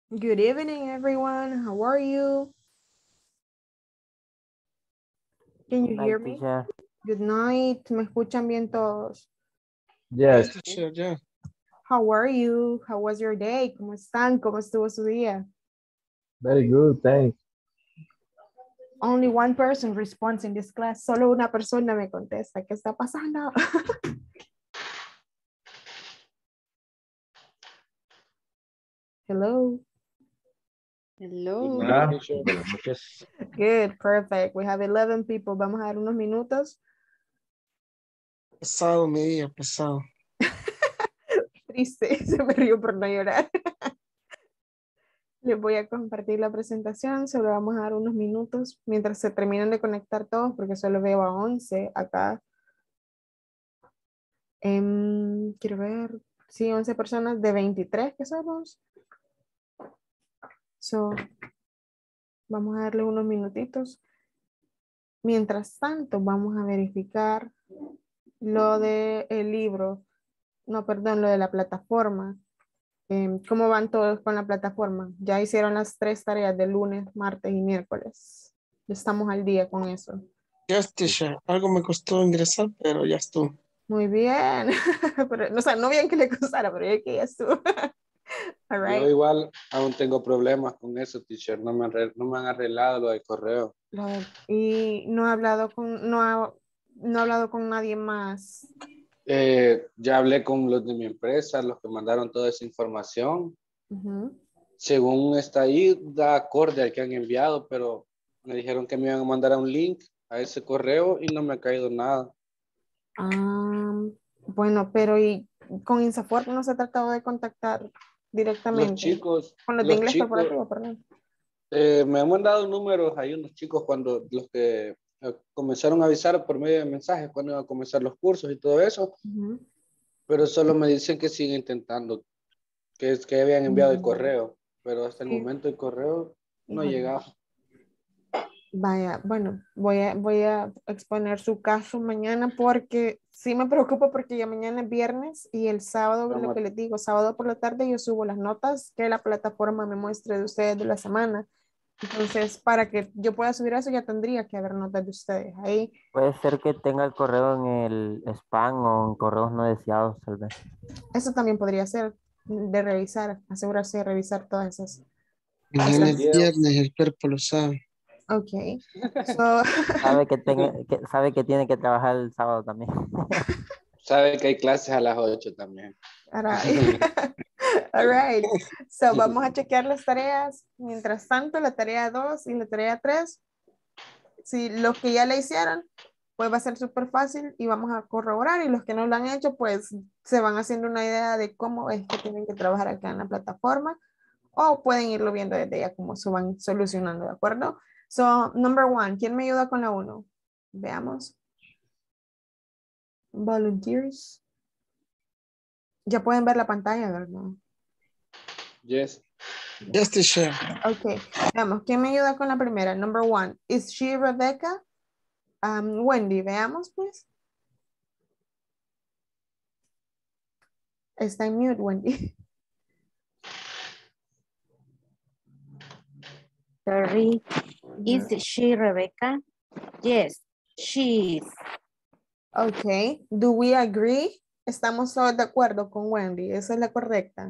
Good evening, everyone. How are you? Can you hear Night me? teacher. Good night. ¿Me escuchan bien todos? Yes, Teacher, yeah. How are you? How was your day? ¿Cómo están? ¿Cómo estuvo su día? very good, thanks. Only one person responds in this class. Solo una persona me contesta. ¿Qué está pasando? Hello. Hello. Ah, Buenas noches. Good, perfect. We have 11 people. Vamos a dar unos minutos. Pesado mi día, pesado. Triste, se me río por no llorar. Les voy a compartir la presentación, solo vamos a dar unos minutos mientras se terminan de conectar todos, porque solo veo a 11 acá. Quiero ver, sí, 11 personas de 23 que somos. So, vamos a darle unos minutitos. Mientras tanto, vamos a verificar lo del libro, no, perdón, lo de la plataforma. ¿Cómo van todos con la plataforma? Ya hicieron las 3 tareas de lunes, martes y miércoles. Estamos al día con eso. Yes, teacher. Algo me costó ingresar, pero ya estuvo. Muy bien. Pero, o sea, no bien que le costara, pero ya que ya estuvo. All Yo right. igual aún tengo problemas con eso, teacher. No me han arreglado lo del correo. Y no ha hablado con, no ha hablado con nadie más. Ya hablé con los de mi empresa, los que mandaron toda esa información. Ujú. Según está ahí, da acorde al que han enviado, pero me dijeron que me iban a mandar a un link a ese correo y no me ha caído nada. Bueno, pero y con Insafor no se ha tratado de contactar Los directamente. chicos, Con los de los inglés chicos, corporativo, perdón. me han mandado números ahí unos chicos cuando los que comenzaron a avisar por medio de mensajes cuando iban a comenzar los cursos y todo eso, Ujú. pero solo me dicen que siguen intentando, que es que habían enviado el correo, pero hasta el Sí, momento el correo no ha híjole. llegado. Vaya, bueno, voy a exponer su caso mañana porque sí me preocupa porque ya mañana es viernes y el sábado, lo Vamos, que les digo, sábado por la tarde yo subo las notas que la plataforma me muestre de ustedes de la semana. Entonces, para que yo pueda subir eso ya tendría que haber notas de ustedes ahí. Puede ser que tenga el correo en el spam o en correos no deseados, tal vez. Eso también podría ser de revisar, asegurarse de revisar todas esas. Mañana es esas. Diego, viernes, el cuerpo lo sabe. Ok. So, Sabe que tiene que trabajar el sábado también. sabe que hay clases a las 8 también. all right. All right. So, vamos a chequear las tareas. Mientras tanto, la tarea 2 y la tarea 3, si los que ya la hicieron, pues va a ser súper fácil y vamos a corroborar. Y los que no lo han hecho, pues se van haciendo una idea de cómo es que tienen que trabajar acá en la plataforma o pueden irlo viendo desde ya cómo se van solucionando, ¿de acuerdo? So, number 1, ¿quién me ayuda con la 1? Veamos. Volunteers. Ya pueden ver la pantalla, ¿verdad? Yes. Yes, teacher. Ok, veamos, ¿quién me ayuda con la primera? Number 1, ¿is she Rebecca? Wendy, veamos pues. Está en mute, Wendy. Sorry. Is Ujú. she Rebecca? Yes, she is. Ok, do we agree? Estamos todos de acuerdo con Wendy, esa es la correcta.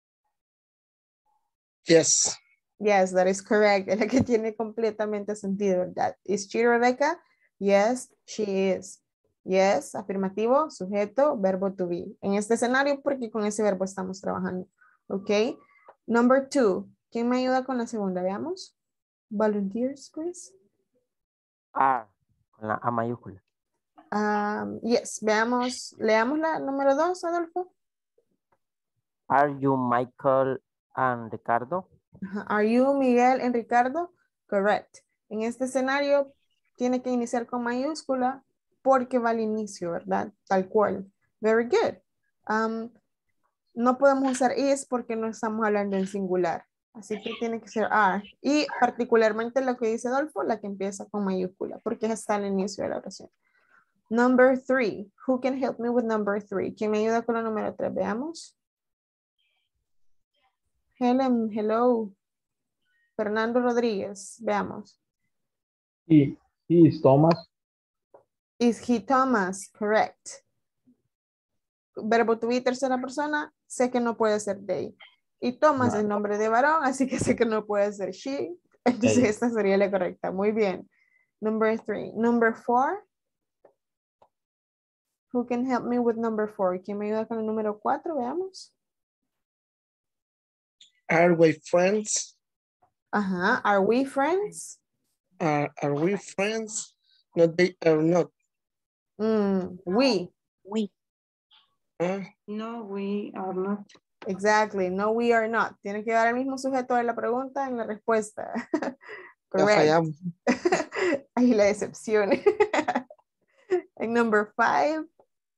Yes. Yes, that is correct. Es la que tiene completamente sentido, ¿verdad? Is she Rebecca? Yes, she is. Yes, afirmativo, sujeto, verbo to be. En este escenario, porque con ese verbo estamos trabajando. Ok. Number 2. ¿Quién me ayuda con la segunda? Veamos. Volunteers, please. Ah, con la A mayúscula. Yes, veamos. Leamos la número 2, Adolfo. Are you Michael and Ricardo? Are you Miguel and Ricardo? Correct. En este escenario tiene que iniciar con mayúscula porque va al inicio, ¿verdad? Tal cual. Very good. No podemos usar is porque no estamos hablando en singular. Así que tiene que ser are. Y particularmente lo que dice Adolfo, la que empieza con mayúscula, porque está al inicio de la oración. Number 3. Who can help me with number 3? ¿Quién me ayuda con la número 3? Veamos. Helen, hello. Fernando Rodríguez, veamos. He is Thomas. Is he Thomas? Correct. Verbo to be tercera persona, sé que no puede ser they. Y Thomas No. es nombre de varón, así que sé que no puede ser she. Entonces Ella. esta sería la correcta. Muy bien. Number 3. Number 4. Who can help me with number 4? ¿Quién me ayuda con el número 4? Veamos. Are we friends? Ajá. Are we friends? Are we friends? No, they are not. We. We. Ah, No, we are not. Exactly. No, we are not. Tiene que dar el mismo sujeto de la pregunta en la respuesta. ya Correct. fallamos. Ahí la decepción. En number 5.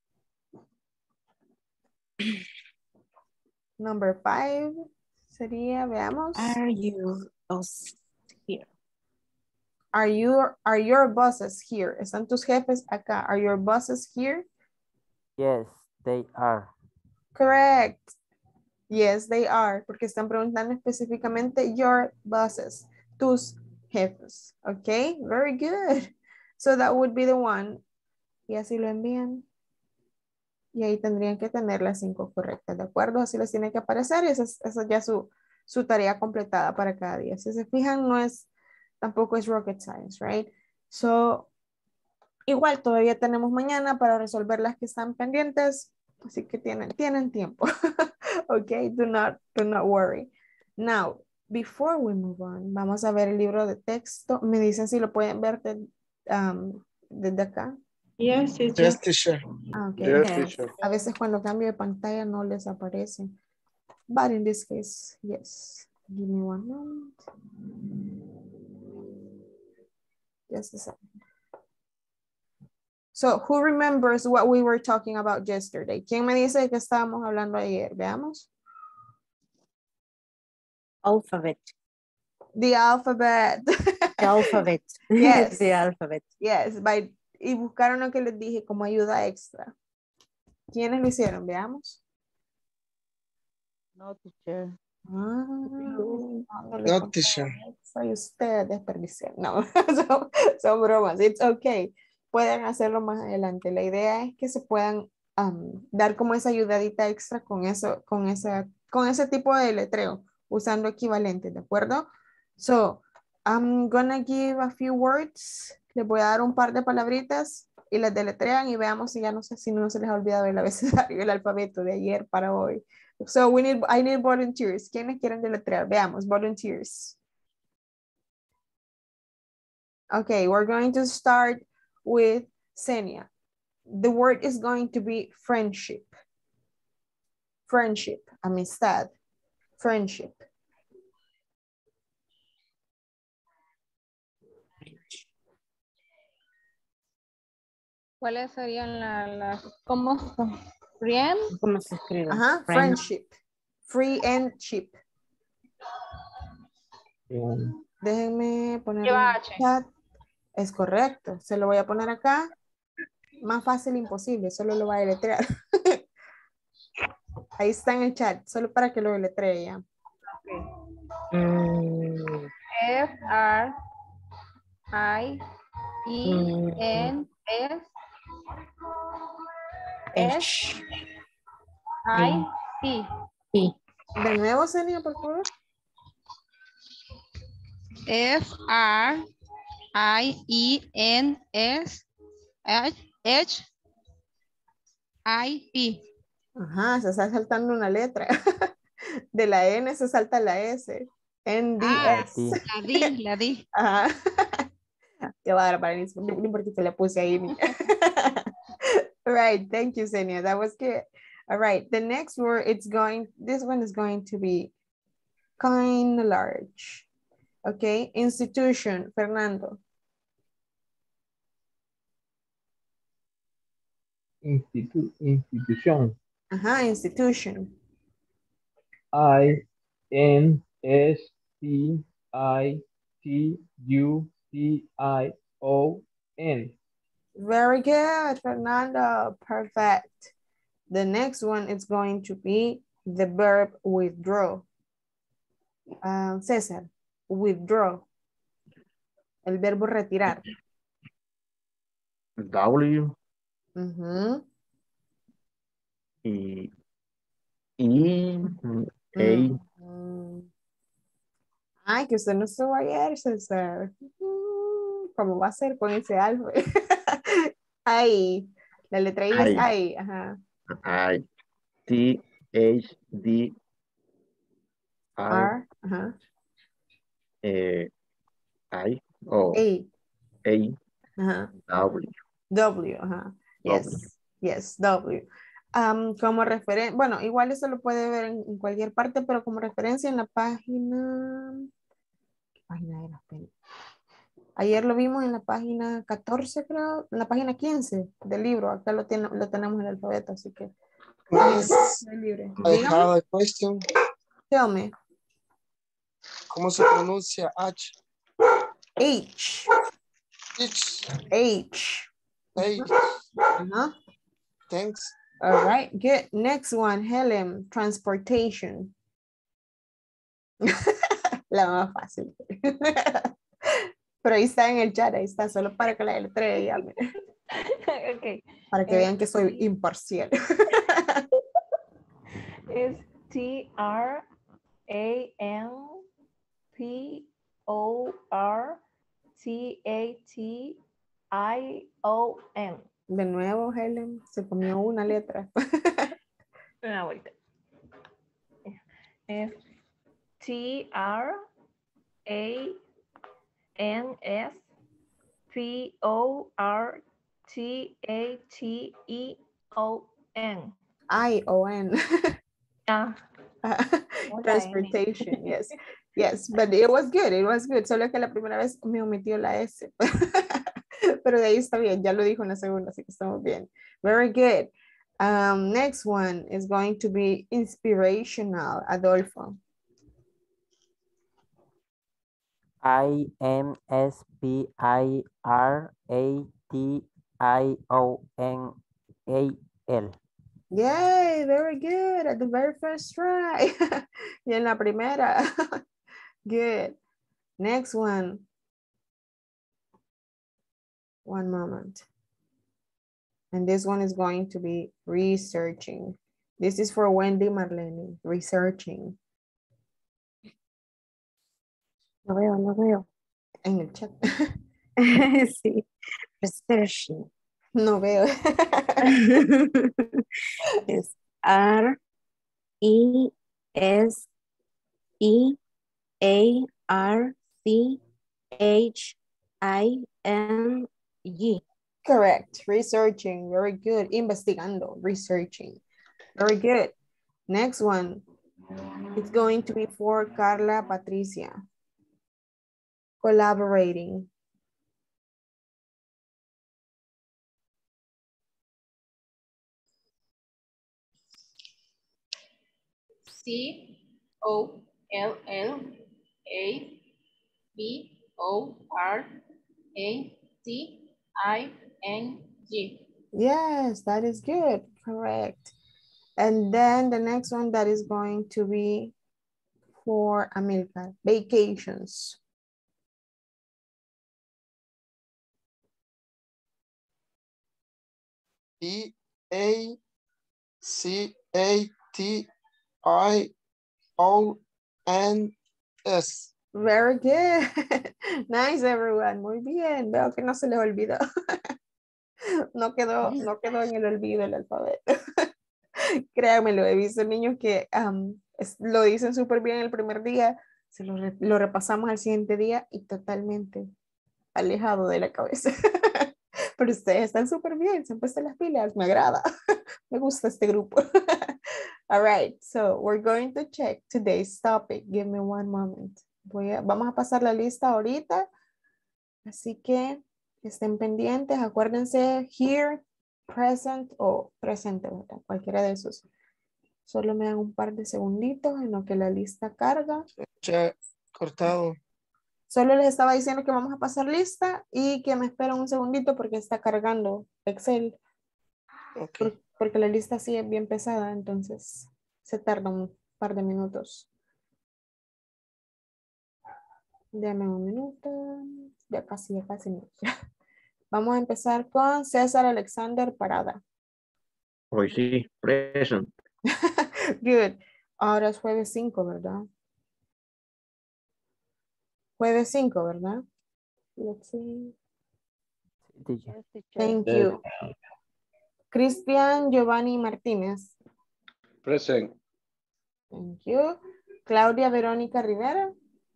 Number 5 sería, veamos. Are you us here? Are your bosses here? ¿Están tus jefes acá? Are your bosses here? Yes, they are. Correct. Yes, they are. Porque están preguntando específicamente your bosses. Tus jefes. Okay, very good. So that would be the one. Y así lo envían. Y ahí tendrían que tener las 5 correctas, ¿de acuerdo? Así les tiene que aparecer y esa es ya su tarea completada para cada día. Si se fijan, tampoco es rocket science, right? So, igual todavía tenemos mañana para resolver las que están pendientes, así que tienen tiempo. Okay, do not worry. Now, before we move on, vamos a ver el libro de texto. Me dicen si lo pueden ver desde acá. Yes, teacher. Yes, teacher. Ah, ok. Yes, Yes. teacher. A veces cuando cambio de pantalla no les aparece. But in this case, yes. Give me one moment. Just a second. So, who remembers what we were talking about yesterday? ¿Quién me dice que estábamos hablando ayer? Veamos. Alphabet. The alphabet. The alphabet. Yes. The alphabet. Yes, y buscaron lo que les dije como ayuda extra. ¿Quiénes lo hicieron? Veamos. No, teacher. No, teacher. Soy usted desperdiciar. No, son bromas. It's okay. Pueden hacerlo más adelante. La idea es que se puedan dar como esa ayudadita extra con ese tipo de letreo, usando equivalentes, ¿de acuerdo? So, I'm gonna give a few words. Les voy a dar un par de palabritas y las deletrean y veamos si ya no sé si no se les ha olvidado el abecedario, el alfabeto de ayer para hoy. So I need volunteers. ¿Quiénes quieren deletrear? Veamos, volunteers. Okay, we're going to start with Senia. The word is going to be friendship. Friendship, amistad. Friendship. ¿Cuáles serían las cómo son? Friend, ¿Cómo se escribe? Ajá, friendship. Friendship. Déjenme poner Lleva en H. chat. Es correcto. Se lo voy a poner acá. Más fácil imposible. Solo lo va a deletrear. Ahí está en el chat. Solo para que lo deletree ya. F R I E N S S I P. De nuevo, Senia, por favor. F R I E N S H I P. Ajá, se está saltando una letra. De la N se salta la S. NDS. La D. Ajá. Qué bárbaro, no importa que le puse ahí. All right, thank you, Senia. That was good. All right, the next word, this one is going to be kind of large. Okay, institution, Fernando. Institución. Ajá, institution. INSTITUTION. Very good, Fernando. Perfect. The next one is going to be the verb withdraw. César, withdraw, el verbo retirar. W Ujú. y E A. Mm. Ay, que usted no estuvo ayer, César. ¿Cómo va a ser con ese alfa? Ay, la letra I es I ay, ajá. I T H D R R, ajá. I O A, A ajá. W W, ajá. W. Yes, W. Como referencia, bueno, igual eso lo puede ver en cualquier parte, pero como referencia en la página, ¿qué página era? Espera. Ayer lo vimos en la página 14, creo, en la página 15 del libro. Acá lo tenemos en el alfabeto, así que Miss, es libre. I Dígame, have a question. tell me. ¿Cómo se pronuncia H? H, H. H. H. Ajá. Thanks. All right, good. Next one, Helen, transportation. La más fácil. Pero ahí está en el chat, ahí está, solo para que la deletree, ya, mire, Ok. para que vean que soy imparcial. Es transportation. De nuevo, Helen, se comió una letra. Una vuelta. Es transportation. I-O-N. Ah, la N. Transportation, yes. Yes, but it was good, it was good. Solo que la primera vez me omitió la S. Pero de ahí está bien, ya lo dijo en la segunda, así que estamos bien. Very good. Next one is going to be inspirational, Adolfo. Inspirational. Yay, very good. At the very first try. Y en la primera. Good. Next one. One moment. And this one is going to be researching. This is for Wendy Marlene. Researching. No veo. En el chat. Sí, researching. No veo. Es RESEARCHING. Correct. Researching. Very good. Investigando. Researching. Very good. Next one. It's going to be for Carla Patricia. Collaborating. COLLABORATING. Yes, that is good. Correct. And then the next one that is going to be for Amilcar. Vacations. VACATIONS. Very good. Nice, everyone. Muy bien. Veo que no se les olvidó. No quedó en el olvido el alfabeto. Créanmelo, he visto niños que lo dicen súper bien el primer día, lo repasamos al siguiente día y totalmente alejado de la cabeza. Pero ustedes están súper bien, se han puesto las pilas, me agrada. Me gusta este grupo. All right, so we're going to check today's topic. Give me one moment. Vamos a pasar la lista ahorita. Así que estén pendientes. Acuérdense here, present o presente, ¿verdad? Cualquiera de esos. Solo me dan un par de segunditos en lo que la lista carga. Ya cortado. Solo les estaba diciendo que vamos a pasar lista y que me esperen un segundito porque está cargando Excel. Okay. Porque la lista sí es bien pesada, entonces se tarda un par de minutos. Deme un minuto. Ya casi, no. Vamos a empezar con César Alexander Parada. Hoy sí, present. Good. Ahora es jueves 5, ¿verdad? Jueves 5, ¿verdad? Let's see. Sí, teacher. Yes, teacher. Thank Yes. you. Cristian Giovanni Martínez. Present. Thank you. Claudia Verónica Rivera.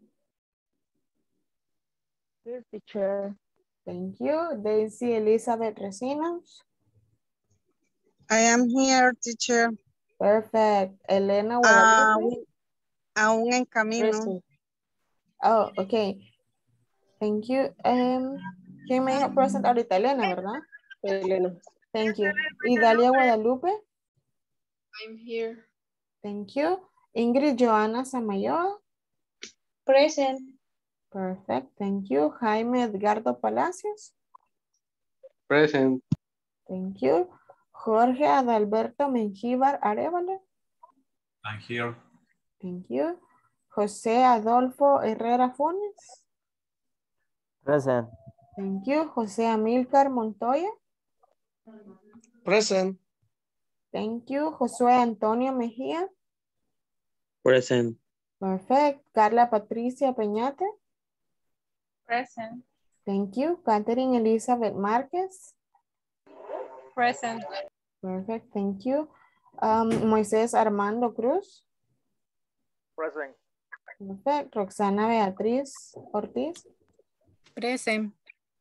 Yes, teacher. Thank you. Daisy Elizabeth Recinos. I am here, teacher. Perfect. Elena Guadalupe. Aún en camino. Present. Oh, okay. Thank you. ¿Quién me dijo present ahorita? Elena, ¿verdad? Elena. Thank you. Y Dalia Guadalupe. I'm here. Thank you. Ingrid Joana Samayoa. Present. Perfect. Thank you. Jaime Edgardo Palacios. Present. Thank you. Jorge Adalberto Mengíbar Arevalo. I'm here. Thank you. José Adolfo Herrera Funes. Present. Thank you. José Amílcar Montoya. Present. Thank you. Josué Antonio Mejía. Present. Perfect. Carla Patricia Peñate. Present. Thank you. Catherine Elizabeth Márquez. Present. Perfect. Thank you. Moisés Armando Cruz. Present. Perfect. Roxana Beatriz Ortiz. Present.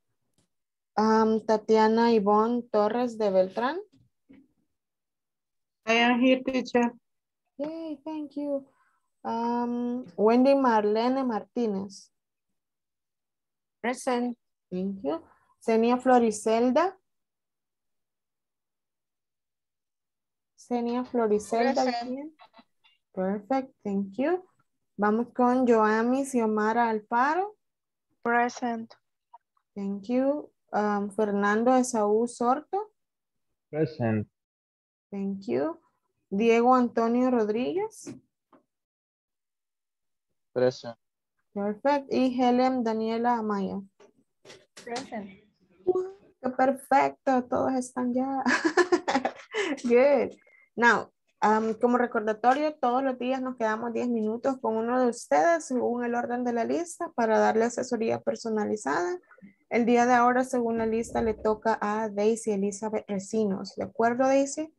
Tatiana Ivonne Torres de Beltrán. I am here, teacher. Yay, thank you. Wendy Marlene Martínez. Present. Thank you. Senia Floricelda. Senia Floricelda. Present. Perfect, thank you. Vamos con Joami Xiomara Alfaro. Present. Thank you. Fernando Esaú Sorto. Present. Thank you. Diego Antonio Rodríguez. Present. Perfect. Y Helen Daniela Amaya. Present. ¡Qué perfecto! Todos están ya. Good. Now, como recordatorio, todos los días nos quedamos 10 minutos con uno de ustedes según el orden de la lista para darle asesoría personalizada. El día de ahora, según la lista, le toca a Daisy Elizabeth Recinos. ¿De acuerdo, Daisy?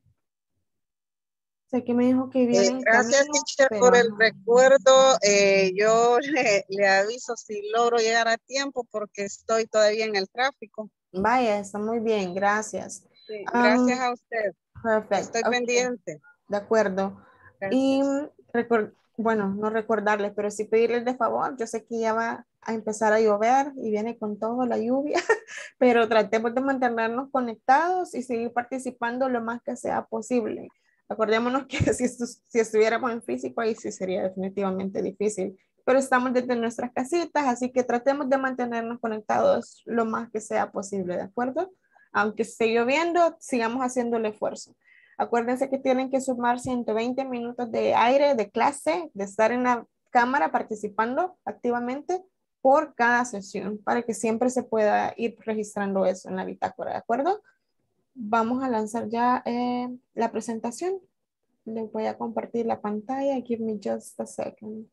Sé que me dijo que viene en Gracias, camino, teacher, pero por el ajá. recuerdo. Yo le aviso si logro llegar a tiempo porque estoy todavía en el tráfico. Vaya, está muy bien, gracias. Sí, gracias a usted. Perfecto. Estoy Ok. pendiente. De acuerdo. Gracias. Y bueno, no recordarles, pero sí pedirles de favor. Yo sé que ya va a empezar a llover y viene con todo la lluvia, pero tratemos de mantenernos conectados y seguir participando lo más que sea posible. Acordémonos que si estuviéramos en físico, ahí sí sería definitivamente difícil, pero estamos desde nuestras casitas, así que tratemos de mantenernos conectados lo más que sea posible, ¿de acuerdo? Aunque esté lloviendo, sigamos haciendo el esfuerzo. Acuérdense que tienen que sumar 120 minutos de aire, de clase, de estar en la cámara participando activamente por cada sesión, para que siempre se pueda ir registrando eso en la bitácora, ¿de acuerdo? Vamos a lanzar ya la presentación. Les voy a compartir la pantalla. Give me just a second.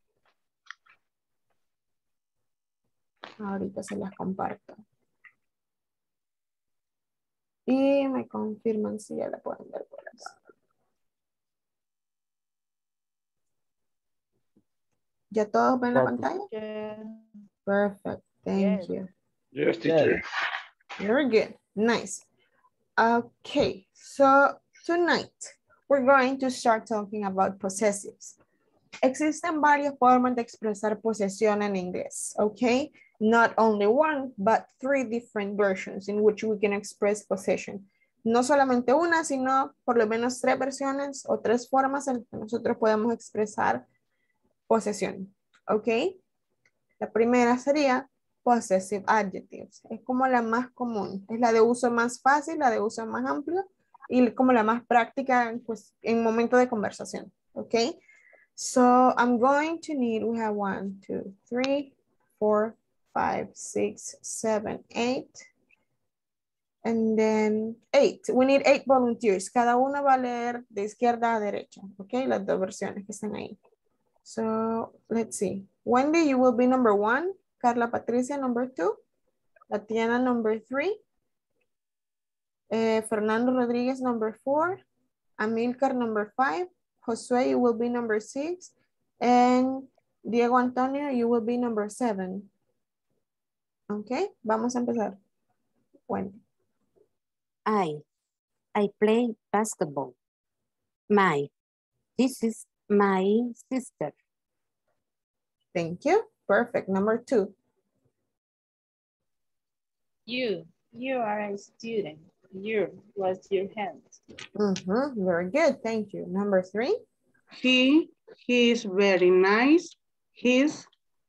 Ahorita se las comparto. Y me confirman si ya la pueden ver por acá. ¿Ya todos ven la Ya, pantalla? Yes. Perfect. Thank Yes. you. Yes, teacher. Very good. Nice. Okay, so tonight we're going to start talking about possessives. Existen varias formas de expresar posesión en inglés, okay? Not only one, but 3 different versions in which we can express possession. No solamente una, sino por lo menos 3 versiones o 3 formas en que nosotros podemos expresar posesión, ¿ok? La primera sería possessive adjectives. Es como la más común. Es la de uso más fácil, la de uso más amplio y como la más práctica pues, en momento de conversación, ¿ok? So I'm going to need, we have 1, 2, 3, 4, 5, 6, 7, 8. And then 8. We need 8 volunteers. Cada uno va a leer de izquierda a derecha. Okay, las dos versiones que están ahí. So let's see. Wendy, you will be number 1. Carla Patricia, number 2. Tatiana, number 3. Fernando Rodriguez, number 4. Amilcar, number 5. Josue, you will be number 6. And Diego Antonio, you will be number 7. Okay, vamos a empezar. Wendy. I play basketball. This is my sister. Thank you. Perfect. Number 2. You are a student. You was your hand. Very good. Thank you. Number 3. He is very nice. This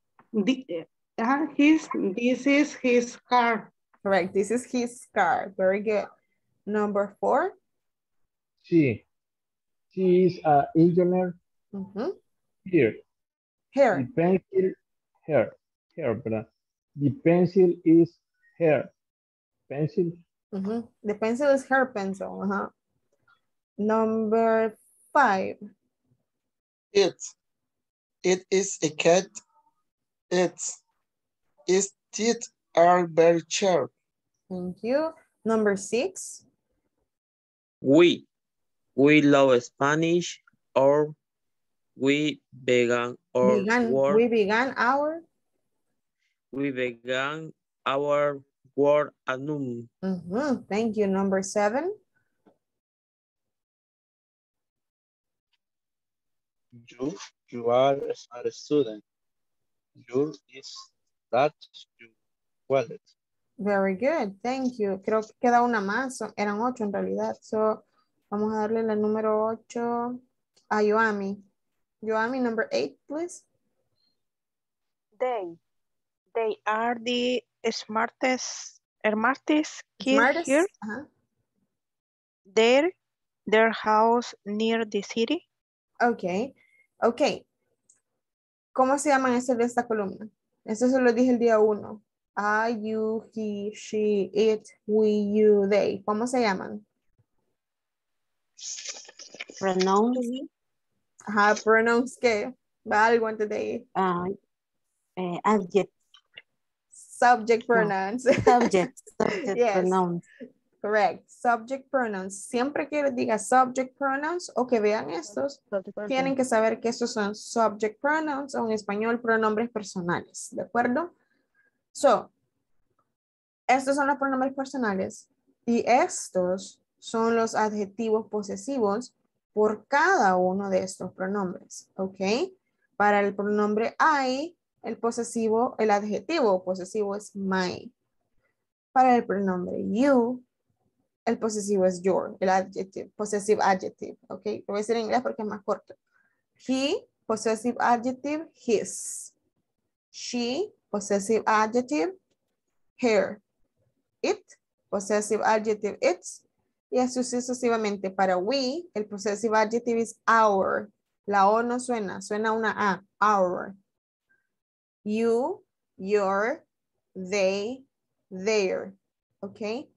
is his car. Correct. This is his car. Very good. Number 4. She is an engineer. Here. The pencil, here, ¿verdad? The pencil is here. Pencil. The pencil is her pencil. Number 5. It is a cat. Its teeth are very sharp. Thank you. Number 6. We love Spanish, or we began our work. We began our work at noon. Thank you. Number 7. You are a student. You is that you wallet. Very good. Thank you. Creo que queda una más. Eran 8 en realidad. So, vamos a darle la número 8 a Yoami. Yoami, number 8, please. They are the smartest kids here. Their house near the city. Okay. ¿Cómo se llaman estos de esta columna? Eso se lo dije el día 1. I, you, he, she, it, we, you, they. ¿Cómo se llaman? Pronouns. Pronouns ¿qué? Va algo antes de ir. Adjective. Subject pronouns. Subject Yes. pronouns. Correct. Subject pronouns. Siempre que diga subject pronouns o que vean estos, tienen que saber que estos son subject pronouns o en español pronombres personales. ¿De acuerdo? So, estos son los pronombres personales y estos son los adjetivos posesivos por cada uno de estos pronombres. ¿Ok? Para el pronombre I, el adjetivo posesivo es my. Para el pronombre you, el posesivo es your, el adjective, possessive adjective, ¿ok? Lo voy a decir en inglés porque es más corto. He, possessive adjective, his. She, possessive adjective, her. It, possessive adjective, its. Y así sucesivamente. Para we, el possessive adjective es our. La O no suena, suena una A, our. You, your, they, their, ¿ok?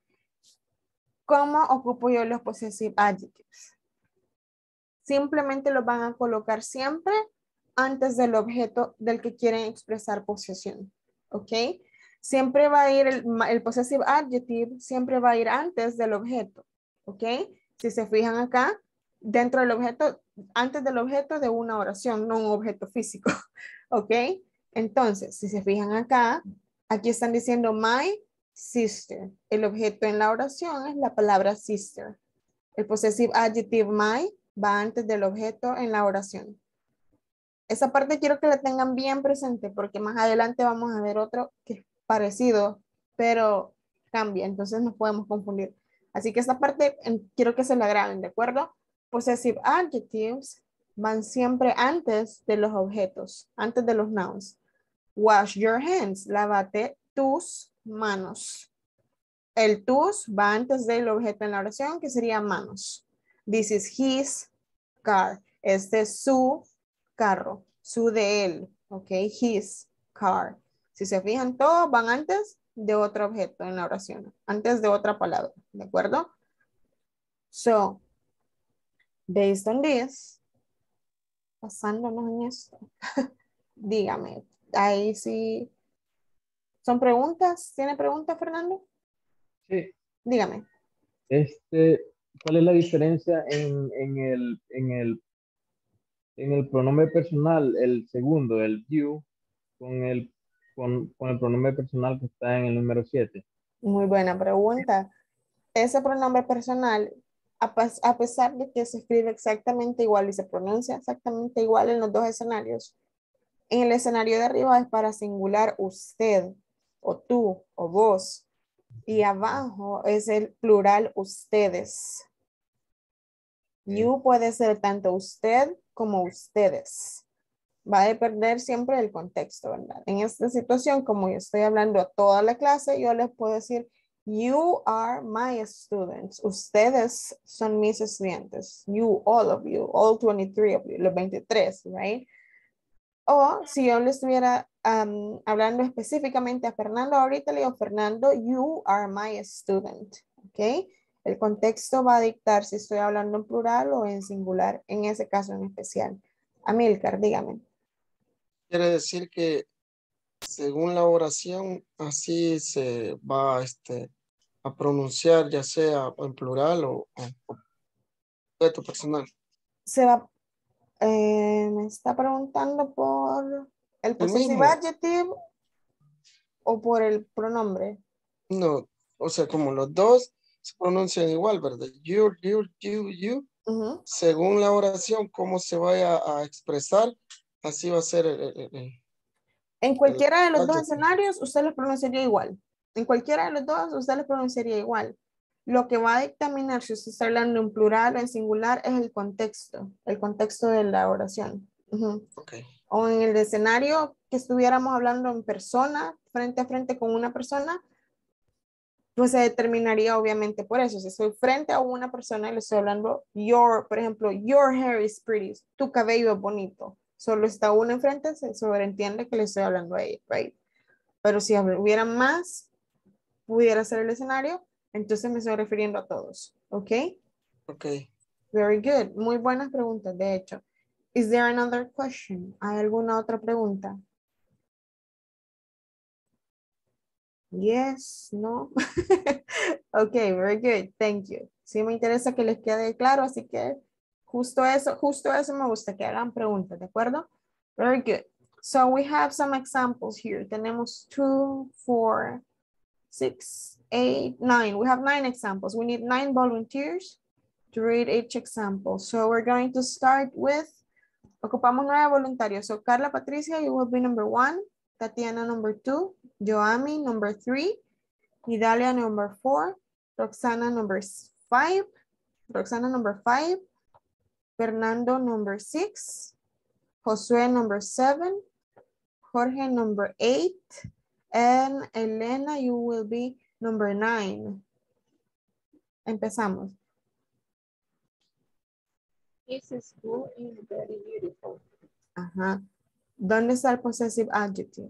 ¿Cómo ocupo yo los possessive adjectives? Simplemente los van a colocar siempre antes del objeto del que quieren expresar posesión, ¿ok? Siempre va a ir el possessive adjective, siempre va a ir antes del objeto, ¿ok? Si se fijan acá, dentro del objeto, antes del objeto de una oración, no un objeto físico, ¿ok? Entonces, si se fijan acá, aquí están diciendo my sister. El objeto en la oración es la palabra sister. El possessive adjective my va antes del objeto en la oración. Esa parte quiero que la tengan bien presente porque más adelante vamos a ver otro que es parecido, pero cambia, entonces nos podemos confundir. Así que esta parte quiero que se la graben, ¿de acuerdo? Possessive adjectives van siempre antes de los objetos, antes de los nouns. Wash your hands, lávate tus manos. El tus va antes del objeto en la oración, que sería manos. This is his car. Este es su carro. Su de él, ok, his car. Si se fijan, todos van antes de otro objeto en la oración, antes de otra palabra, ¿de acuerdo? So, based on this, basándonos en esto, dígame, ahí sí, ¿son preguntas? ¿Tiene preguntas, Fernando? Sí. Dígame. ¿Cuál es la diferencia en el pronombre personal, el segundo, el you, con el pronombre personal que está en el número 7? Muy buena pregunta. Ese pronombre personal, a pesar de que se escribe exactamente igual y se pronuncia exactamente igual en los dos escenarios, en el escenario de arriba es para singular usted, o tú, o vos, y abajo es el plural ustedes. You puede ser tanto usted como ustedes. Va a depender siempre del contexto, ¿verdad? En esta situación, como yo estoy hablando a toda la clase, yo les puedo decir, you are my students. Ustedes son mis estudiantes. You, all 23 of you, los 23, right? O si yo le estuviera hablando específicamente a Fernando, ahorita le digo, Fernando, you are my student, ¿ok? El contexto va a dictar si estoy hablando en plural o en singular, en ese caso en especial. Amílcar, dígame. Quiere decir que según la oración, así se va a pronunciar, ya sea en plural o objeto personal. Se va, me está preguntando por el possessive adjective o por el pronombre. No, o sea, como los dos se pronuncian igual, ¿verdad? You. Según la oración, cómo se vaya a expresar, así va a ser en cualquiera de los dos escenarios, usted lo pronunciaría igual. En cualquiera de los dos, usted lo pronunciaría igual. Lo que va a dictaminar si usted está hablando en plural o en singular es el contexto de la oración. Okay. O en el escenario que estuviéramos hablando en persona, frente a frente con una persona, pues se determinaría obviamente por eso. Si estoy frente a una persona y le estoy hablando, por ejemplo, your hair is pretty, tu cabello es bonito. Solo está uno enfrente, se sobreentiende que le estoy hablando a ella, right? Pero si hubiera más, pudiera ser el escenario, entonces me estoy refiriendo a todos, ¿ok? Ok. Very good. Muy buenas preguntas, de hecho. Is there another question? ¿Hay alguna otra pregunta? Yes, no. Ok, very good. Thank you. Sí me interesa que les quede claro, así que justo eso me gusta, que hagan preguntas, ¿de acuerdo? Very good. So we have some examples here. Tenemos 2, 4, 6, 8, 9. We have 9 examples. We need 9 volunteers to read each example. So we're going to start with, ocupamos 9 voluntarios. So Carla Patricia, you will be number 1. Tatiana, number 2. Joami, number 3. Idalia, number 4. Roxana, number 5. Roxana, number 5. Fernando, number 6. Josué, number 7. Jorge, number 8. And Elena, you will be number 9. Empezamos. His school is very beautiful. Ajá. ¿Dónde está el possessive adjective?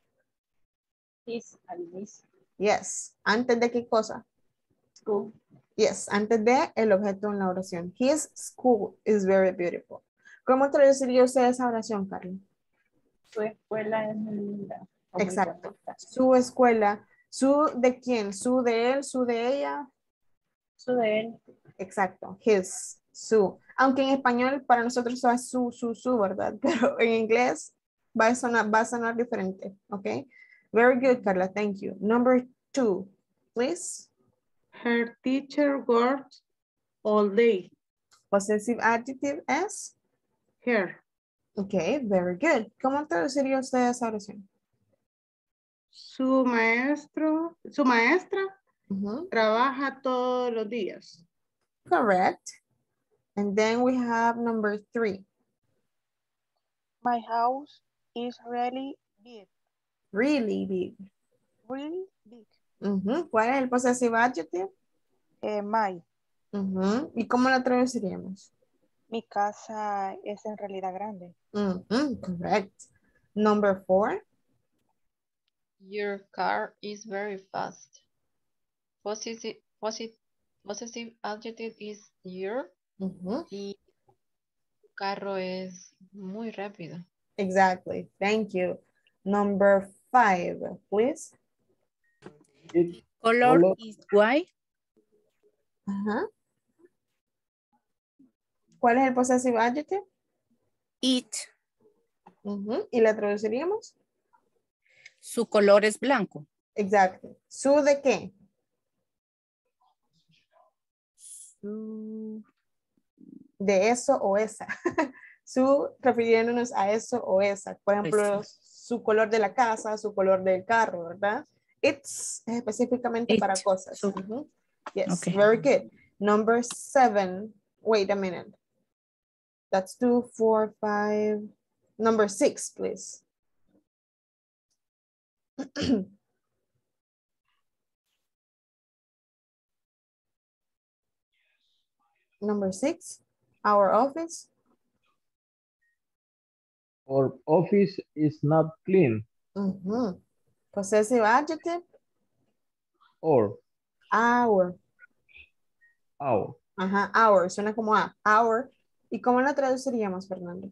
His al inicio. Yes. ¿Antes de qué cosa? School. Yes. Antes de el objeto en la oración. His school is very beautiful. ¿Cómo traduciría usted esa oración, Carly? Su escuela es muy linda. Exacto. Su escuela. ¿Su de quién? ¿Su de él? ¿Su de ella? Su de él. Exacto. His. Su. Aunque en español para nosotros es su, ¿verdad? Pero en inglés va a sonar diferente. ¿Ok? Very good, Carla. Thank you. Number 2, please. Her teacher works all day. Possessive adjective es? Her. Ok, very good. ¿Cómo traduciría usted esa oración? Su maestra trabaja todos los días. Correct. And then we have number 3. My house is really big. Really big. Really big. ¿Cuál es el possessive adjective? My. ¿Y cómo la traduciríamos? Mi casa es en realidad grande. Correct. Number 4. Your car is very fast. Possessive adjective is your. Y tu carro es muy rápido. Exactly. Thank you. Number 5, please. Color is white. ¿Cuál es el possessive adjective? It. ¿Y la traduciríamos? Su color es blanco. Exacto. ¿Su de qué? De eso o esa. Su refiriéndonos a eso o esa. Por ejemplo, su color de la casa, su color del carro, ¿verdad? It's específicamente para cosas. Yes, Okay. very good. Number 7. Wait a minute. That's 2, 4, 5. Number 6, please. Number 6, our office. Our office is not clean. Possessive adjective. Or. Our. Our. Ajá, our. Suena como a. Our. ¿Y cómo la traduciríamos, Fernando?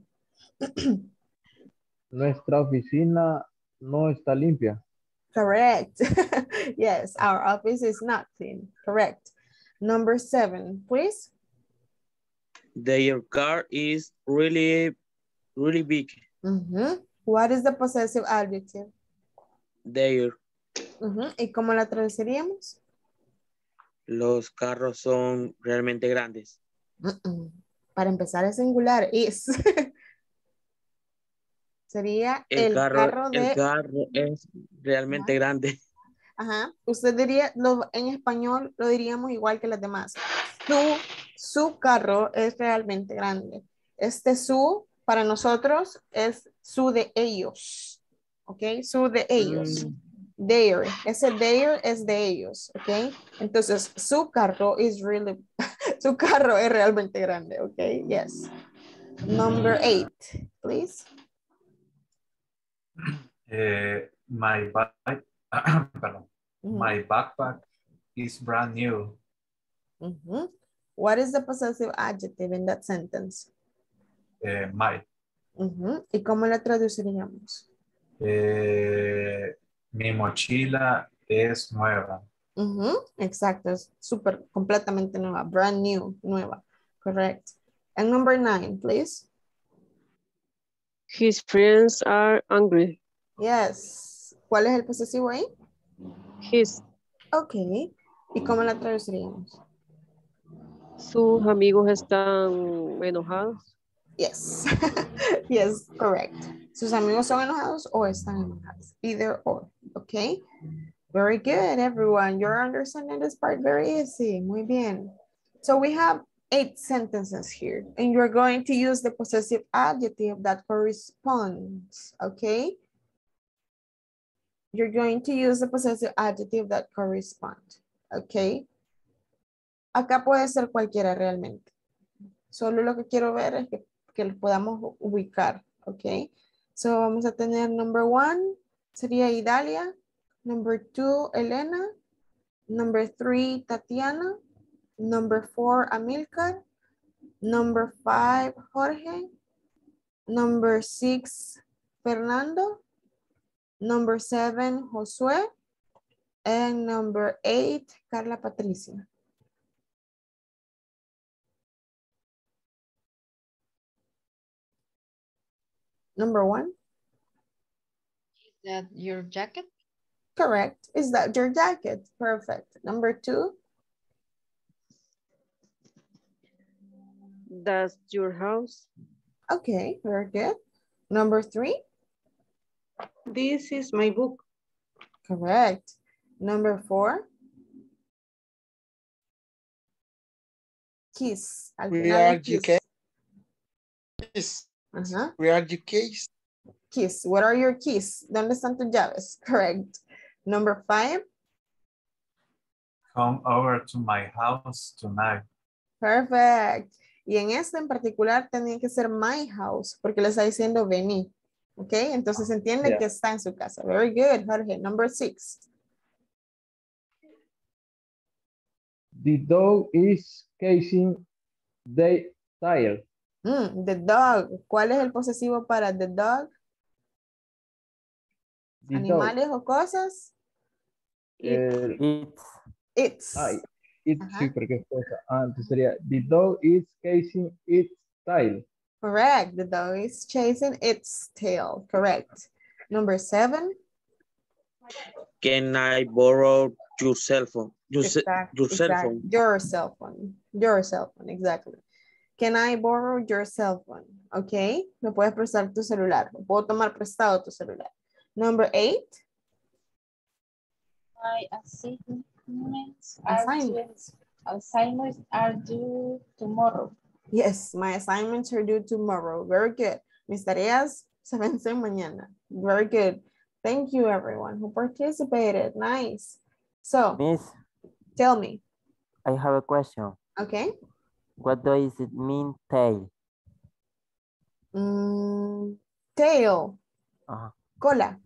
Nuestra oficina no está limpia. Correct. Yes, our office is not clean. Correct. Number 7, please. Their car is really big. What is the possessive adjective? Their. ¿Y cómo la traduciríamos? Los carros son realmente grandes. Para empezar es singular, is. Sería el carro de... El carro es realmente grande. Ajá. Usted diría, en español lo diríamos igual que las demás. Su carro es realmente grande. Su, para nosotros, es su de ellos. ¿Ok? Su de ellos. Their. Ese their es de ellos. ¿Ok? Entonces, su carro es realmente grande. ¿Ok? Yes. Number 8, please. My backpack is brand new. What is the possessive adjective in that sentence? My. ¿Y cómo la traduciríamos? Mi mochila es nueva. Exacto, es súper, completamente nueva. Brand new, nueva. Correct. And number 9, please. His friends are angry. Yes. ¿Cuál es el posesivo ahí? His. Ok. ¿Y cómo la traduciríamos? Sus amigos están enojados. Yes. Yes, correct. ¿Sus amigos son enojados o están enojados? Either or. Okay. Very good, everyone. You're understanding this part very easy. Muy bien. So we have 8 sentences here, and you're going to use the possessive adjective that corresponds, okay? You're going to use the possessive adjective that corresponds, okay? Acá puede ser cualquiera realmente. Solo lo que quiero ver es que los podamos ubicar, okay? So vamos a tener number 1, sería Idalia. Number 2, Elena. Number 3, Tatiana. Number 4, Amilcar. Number 5, Jorge. Number 6, Fernando. Number 7, Josué. And number 8, Carla Patricia. Number 1. Is that your jacket? Correct. Is that your jacket? Perfect. Number 2. That's your house. Okay, very good. Number 3. This is my book. Correct. Number 4. Kiss. Al We final are es kiss. keys. Ajá. We are your keys. Keys. What are your keys? ¿Dónde están tus llaves? Correct. Number 5. Come over to my house tonight. Perfect. Y en este en particular tenía que ser my house, porque le está diciendo vení. ¿Ok? Entonces se entiende Yeah. que está en su casa. Very good, Jorge. Number 6. The dog is chasing the tail. The dog. ¿Cuál es el posesivo para the dog? The dog. ¿Animales o cosas? Eh, It's. it sí, porque es cosa. Entonces sería the dog is chasing its tail. Correct. The dog is chasing its tail. Correct. Number 7. Can I borrow your cell phone? Your cell phone. Your cell phone. Your cell phone, exactly. Can I borrow your cell phone? Ok. ¿Me puedes prestar tu celular? ¿Puedo tomar prestado tu celular? Number 8. My assignments are due tomorrow. Yes, my assignments are due tomorrow. Very good. Mis tareas se vencen mañana. Very good. Thank you, everyone who participated. Nice. So, Miss, tell me. I have a question. Okay. What does it mean, tail? Tail. Ajá. Cola.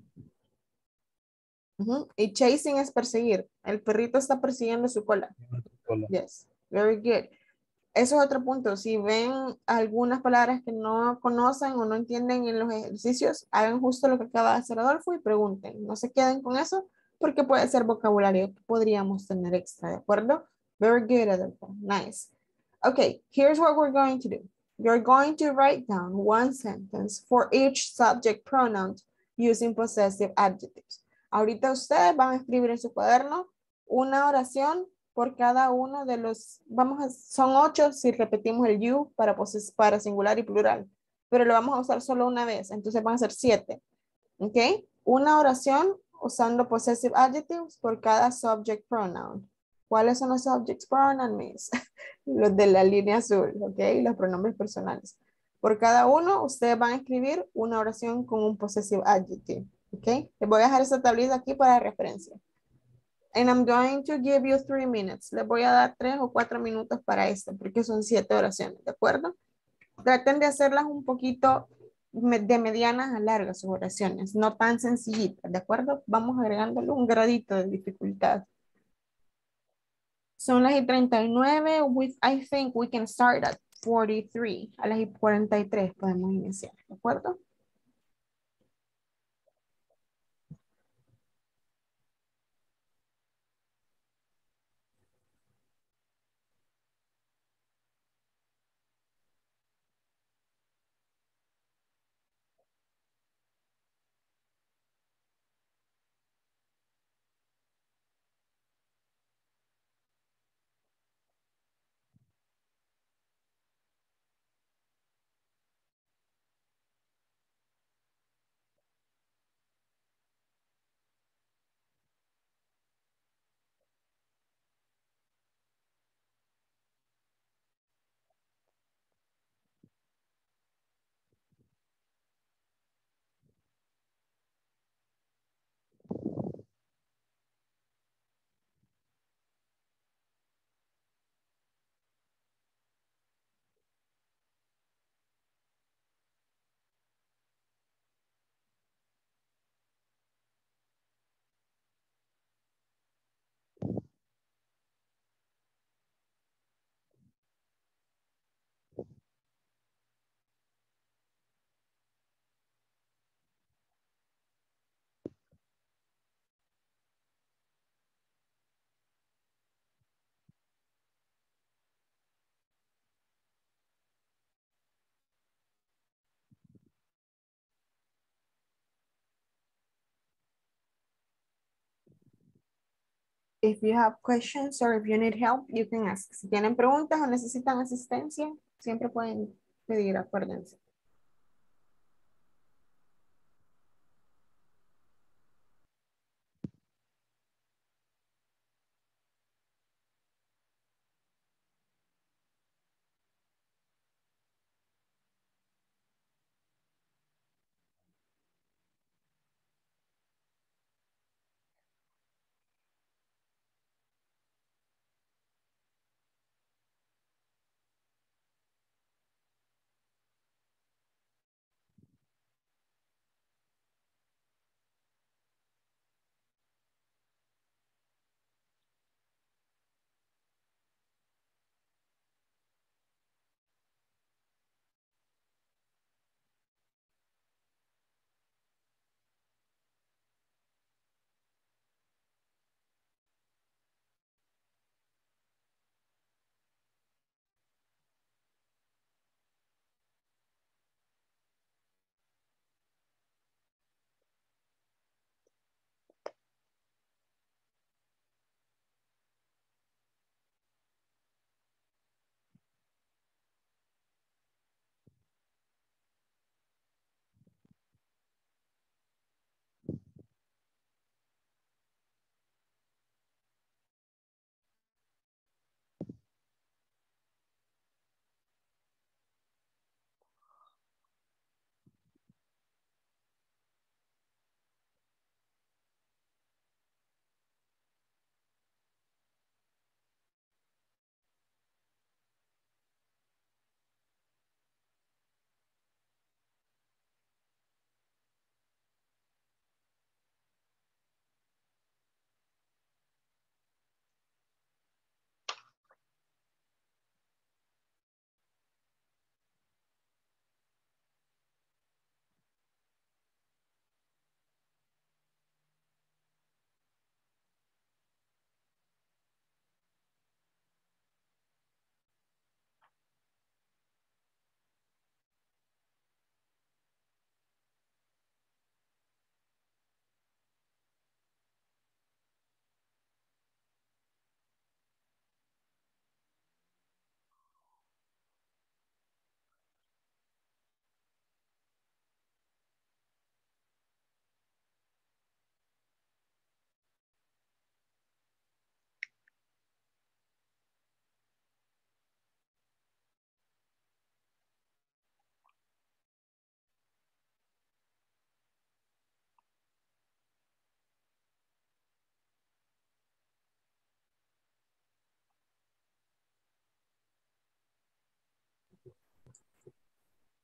Y chasing es perseguir. El perrito está persiguiendo su cola. Yes. Very good. Eso es otro punto. Si ven algunas palabras que no conocen o no entienden en los ejercicios, hagan justo lo que acaba de hacer Adolfo y pregunten. No se queden con eso porque puede ser vocabulario que podríamos tener extra, ¿de acuerdo? Very good, Adolfo. Nice. Okay, here's what we're going to do. You're going to write down one sentence for each subject pronoun using possessive adjectives. Ahorita ustedes van a escribir en su cuaderno una oración por cada uno de los, son 8 si repetimos el you para singular y plural, pero lo vamos a usar solo una vez, entonces van a ser 7, ¿ok? Una oración usando possessive adjectives por cada subject pronoun. ¿Cuáles son los subject pronouns, Miss? Los de la línea azul, ¿ok? Los pronombres personales. Por cada uno, ustedes van a escribir una oración con un possessive adjective, ¿ok? Les voy a dejar esta tablita aquí para referencia. And I'm going to give you 3 minutes. Les voy a dar 3 o 4 minutos para esto, porque son 7 oraciones, ¿de acuerdo? Traten de hacerlas un poquito de medianas a largas sus oraciones, no tan sencillitas, ¿de acuerdo? Vamos agregándole un gradito de dificultad. Son las y 39. I think we can start at 43. A las y 43 podemos iniciar, ¿de acuerdo? If you have questions or if you need help, you can ask. Si tienen preguntas o necesitan asistencia, siempre pueden pedir, acuérdense.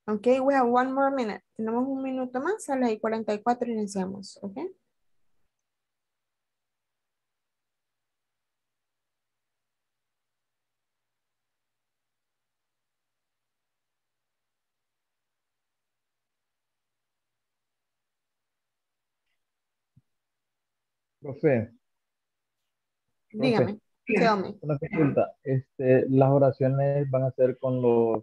Okay, we have 1 more minute. Tenemos un minuto más, a las 44 iniciamos, ¿ok? Profe, Dígame, tell me. una consulta. Las oraciones van a ser con los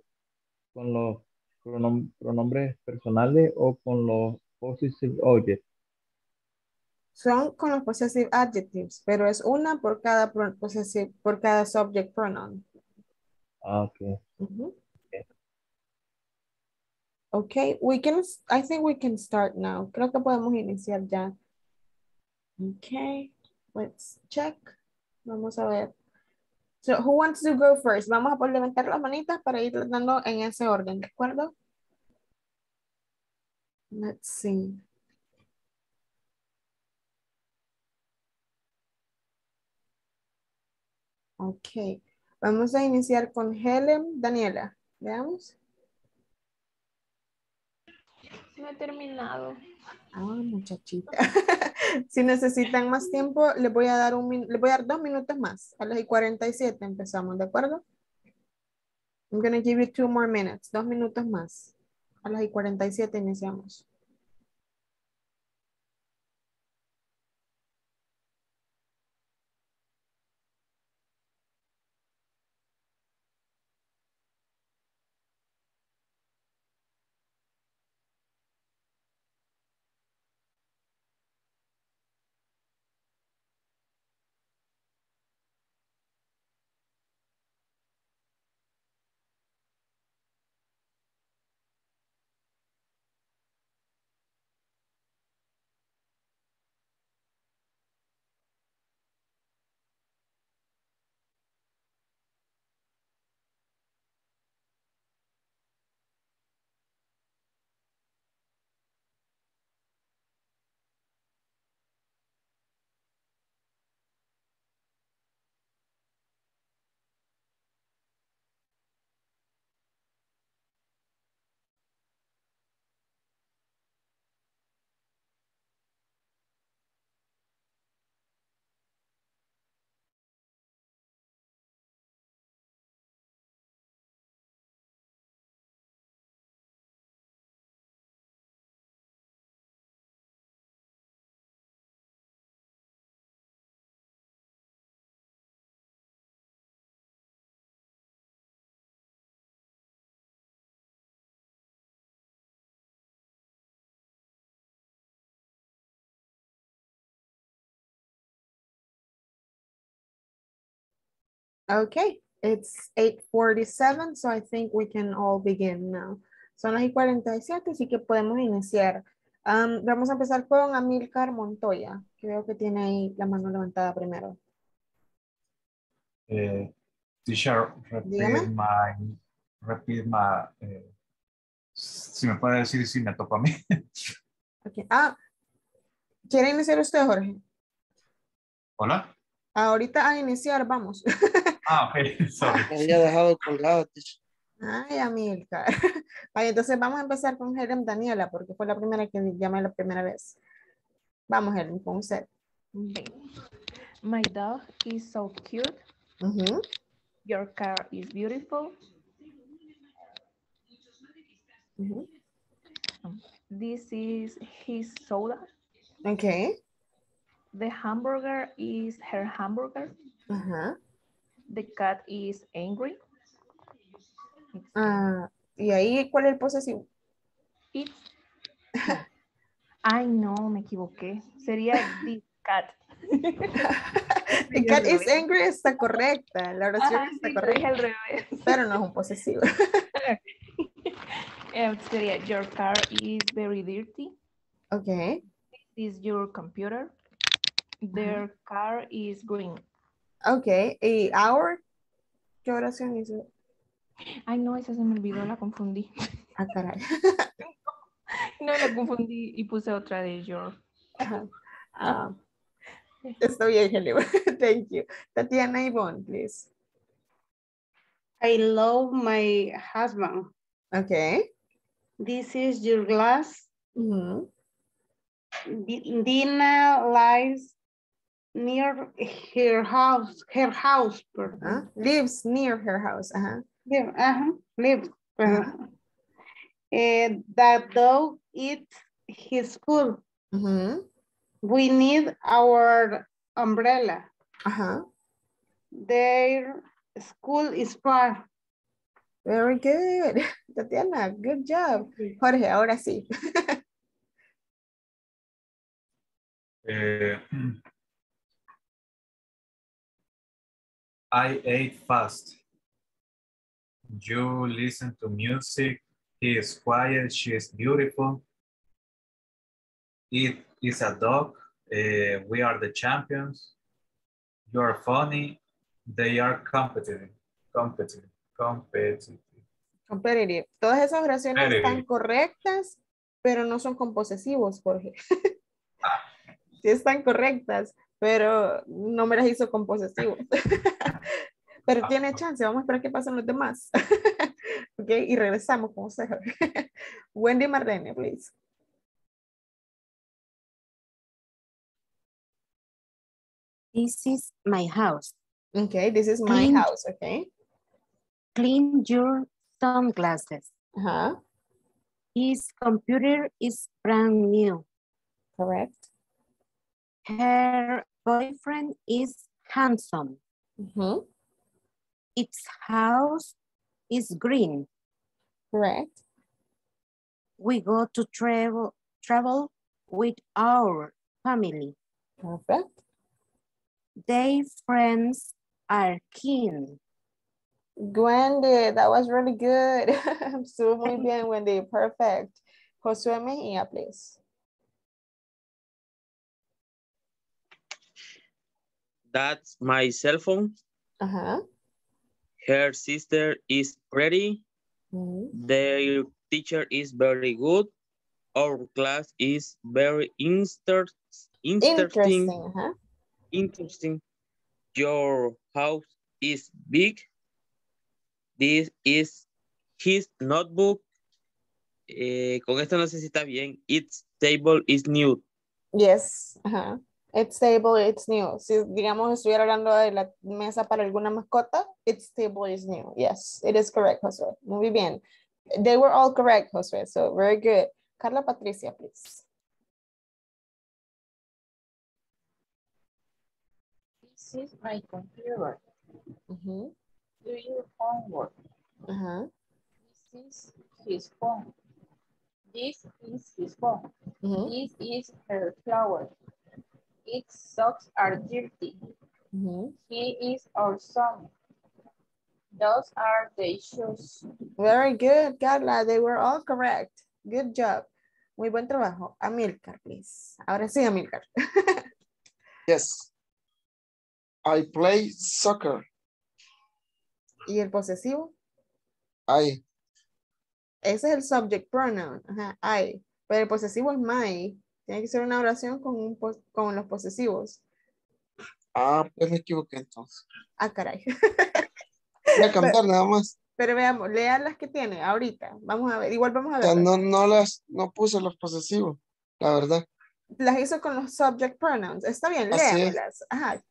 pronombres personales o con los possessive objects. Son con los possessive adjectives, pero es una por cada por cada subject pronoun. Ah, ok. Okay, I think we can start now. Creo que podemos iniciar ya. Okay, let's check. Vamos a ver. So, who wants to go first? Vamos a poder levantar las manitas para ir dando en ese orden, ¿de acuerdo? Let's see. Ok. Vamos a iniciar con Helen Daniela. Veamos. No he terminado. Ah, muchachita. Si necesitan más tiempo, les voy a dar 2 minutos más. A las 47 empezamos, ¿de acuerdo? I'm going to give you 2 more minutes. 2 minutos más. A las 47 iniciamos. Okay, it's 8:47, so I think we can all begin now. Son las 47, así que podemos iniciar. Vamos a empezar con Amilcar Montoya, que veo que tiene ahí la mano levantada primero. Teacher, Dígame. repeat my, si me puede decir si me toca a mí. Okay. ¿Quiere iniciar usted, Jorge? Hola. Ahorita a iniciar, vamos. Ok, sorry. Me había dejado colgado, teacher. Ay, Amilcar. Ay, entonces vamos a empezar con Helen Daniela, porque fue la primera que llamé la primera vez. Vamos, Helen, con usted. Okay. My dog is so cute. Your car is beautiful. This is his soda. Okay. The hamburger is her hamburger. The cat is angry. ¿Y ahí cuál es el posesivo? It's... Ay, no, me equivoqué. Sería this cat. The cat is angry está correcta. La oración está sí, correcta. al revés. Pero no es un posesivo. Sería your car is very dirty. Okay. This is your computer. Their car is green. Okay. ¿Y our? ¿Qué oración hizo? Ay, no, esa se me olvidó, la confundí. Ah, caray. No, la confundí y puse otra de your. Está bien, Helen. Thank you. Tatiana Ivonne, please. I love my husband. Okay. This is your glass. Dina lies near her house. Her house. Lives near her house. Lives. That dog eats his food. We need our umbrella. Their school is far. Very good. Tatiana, good job. Jorge, ahora sí. I ate fast. You listen to music. He is quiet. She is beautiful. It is a dog. We are the champions. You are funny. They are competitive. Competitive. Todas esas oraciones están correctas, pero no son con posesivos, Jorge. Sí están correctas, pero no me las hizo con posesivos. Pero tiene chance, vamos a esperar qué pasan los demás. Ok, y regresamos con usted. Wendy Marlene, please. This is my house. Okay, this is my house, okay. Clean your sunglasses. His computer is brand new. Correct. Her boyfriend is handsome. Its house is green. Correct. We go to travel with our family. Perfect. Their friends are keen. Wendy, that was really good. Estuvo muy bien, Wendy. Perfect. Josué Mejía, please. That's my cell phone. Her sister is pretty. Their teacher is very good. Our class is very interesting. Interesting. Your house is big. This is his notebook. Con esto no sé si está bien. Its table is new. Yes. Its table, it's new. Si digamos estuviera hablando de la mesa para alguna mascota, its table is new. Yes, it is correct, Josué. Muy bien. They were all correct, Josué, so very good. Carla Patricia, please. This is my computer. Do your homework. This is his phone. This is his phone. This is her flower. Its socks are dirty. He is our son. Those are the shoes. Very good, Carla. They were all correct. Good job. Muy buen trabajo. Amilcar, please. Ahora sí, Amilcar. Yes. I play soccer. ¿Y el posesivo? I. Ese es el subject pronoun. I. Pero el posesivo es my. Tiene que ser una oración con los posesivos. Pues me equivoqué entonces. Caray. Voy a cambiar nada más. Pero veamos, lea las que tiene ahorita. Vamos a ver, igual vamos a ver. No puse los posesivos, la verdad. Las hizo con los subject pronouns. Está bien, léamelas.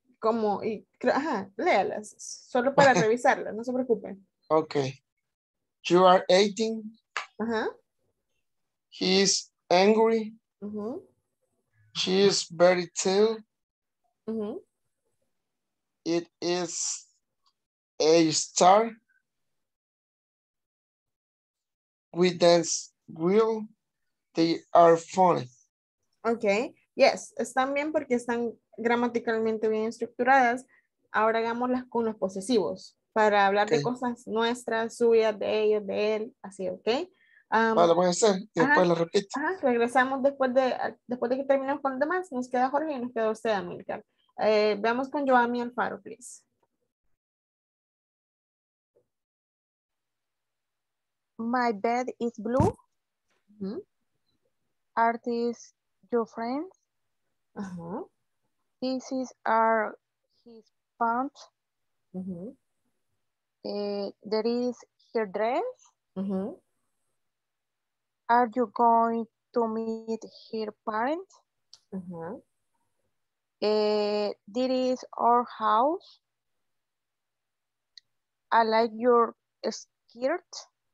Léalas. Solo para revisarlas, no se preocupen. Ok. You are 18. He is angry. She is very tall. It is a star. We dance well. They are funny. Ok. Yes, están bien porque están gramaticalmente bien estructuradas. Ahora hagámoslas con los posesivos para hablar de cosas nuestras, suyas, de ellos, de él, así, ¿ok? Vale, voy a hacer y después lo repito. Regresamos después de que terminemos con los demás. Nos queda Jorge y nos queda usted, Amilcar. Veamos con Joami Alfaro, please. My bed is blue. Artists, your friends. These are his pants. There is her dress. Are you going to meet her parents? This is our house. I like your skirt.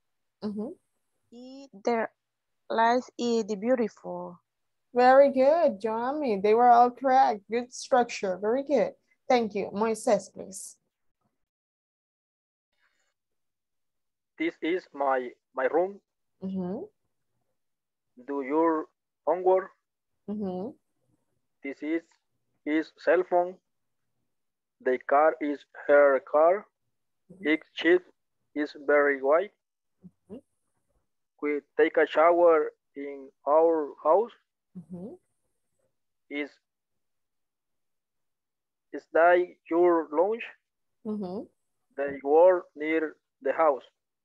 Their life is beautiful. Very good, Joami. They were all correct. Good structure. Very good. Thank you. Moises, please. This is my room. Do your homework. This is his cell phone. The car is her car. Its sheet is very white. We take a shower in our house. Is that your lunch? They work near the house.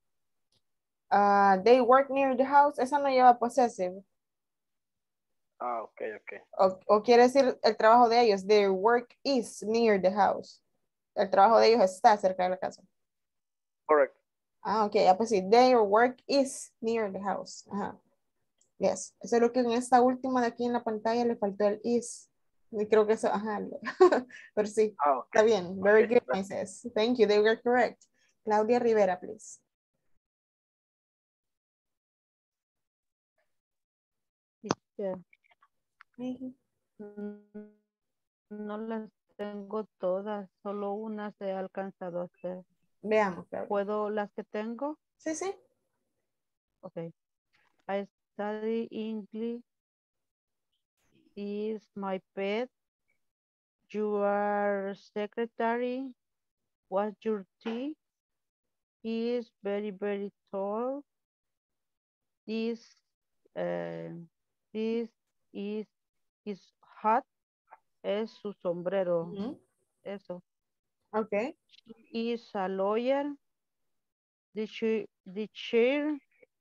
They work near the house. Esa no lleva possessive. Okay. O quiere decir el trabajo de ellos. Their work is near the house. El trabajo de ellos está cerca de la casa. Correct. Ok. Pues sí. Their work is near the house. Yes. Eso es lo que en esta última de aquí en la pantalla le faltó el is. Y creo que eso, pero sí. Okay. Está bien. Very good, Moises. Thank you. They were correct. Claudia Rivera, please. No las tengo todas, solo unas he alcanzado a hacer. Veamos, Claudia. ¿Puedo las que tengo? Sí. Okay. I study English. Is my pet. You are secretary. What's your tea? He is very, very tall. This is his hat. Es su sombrero. Eso. Okay. She is a lawyer. The chair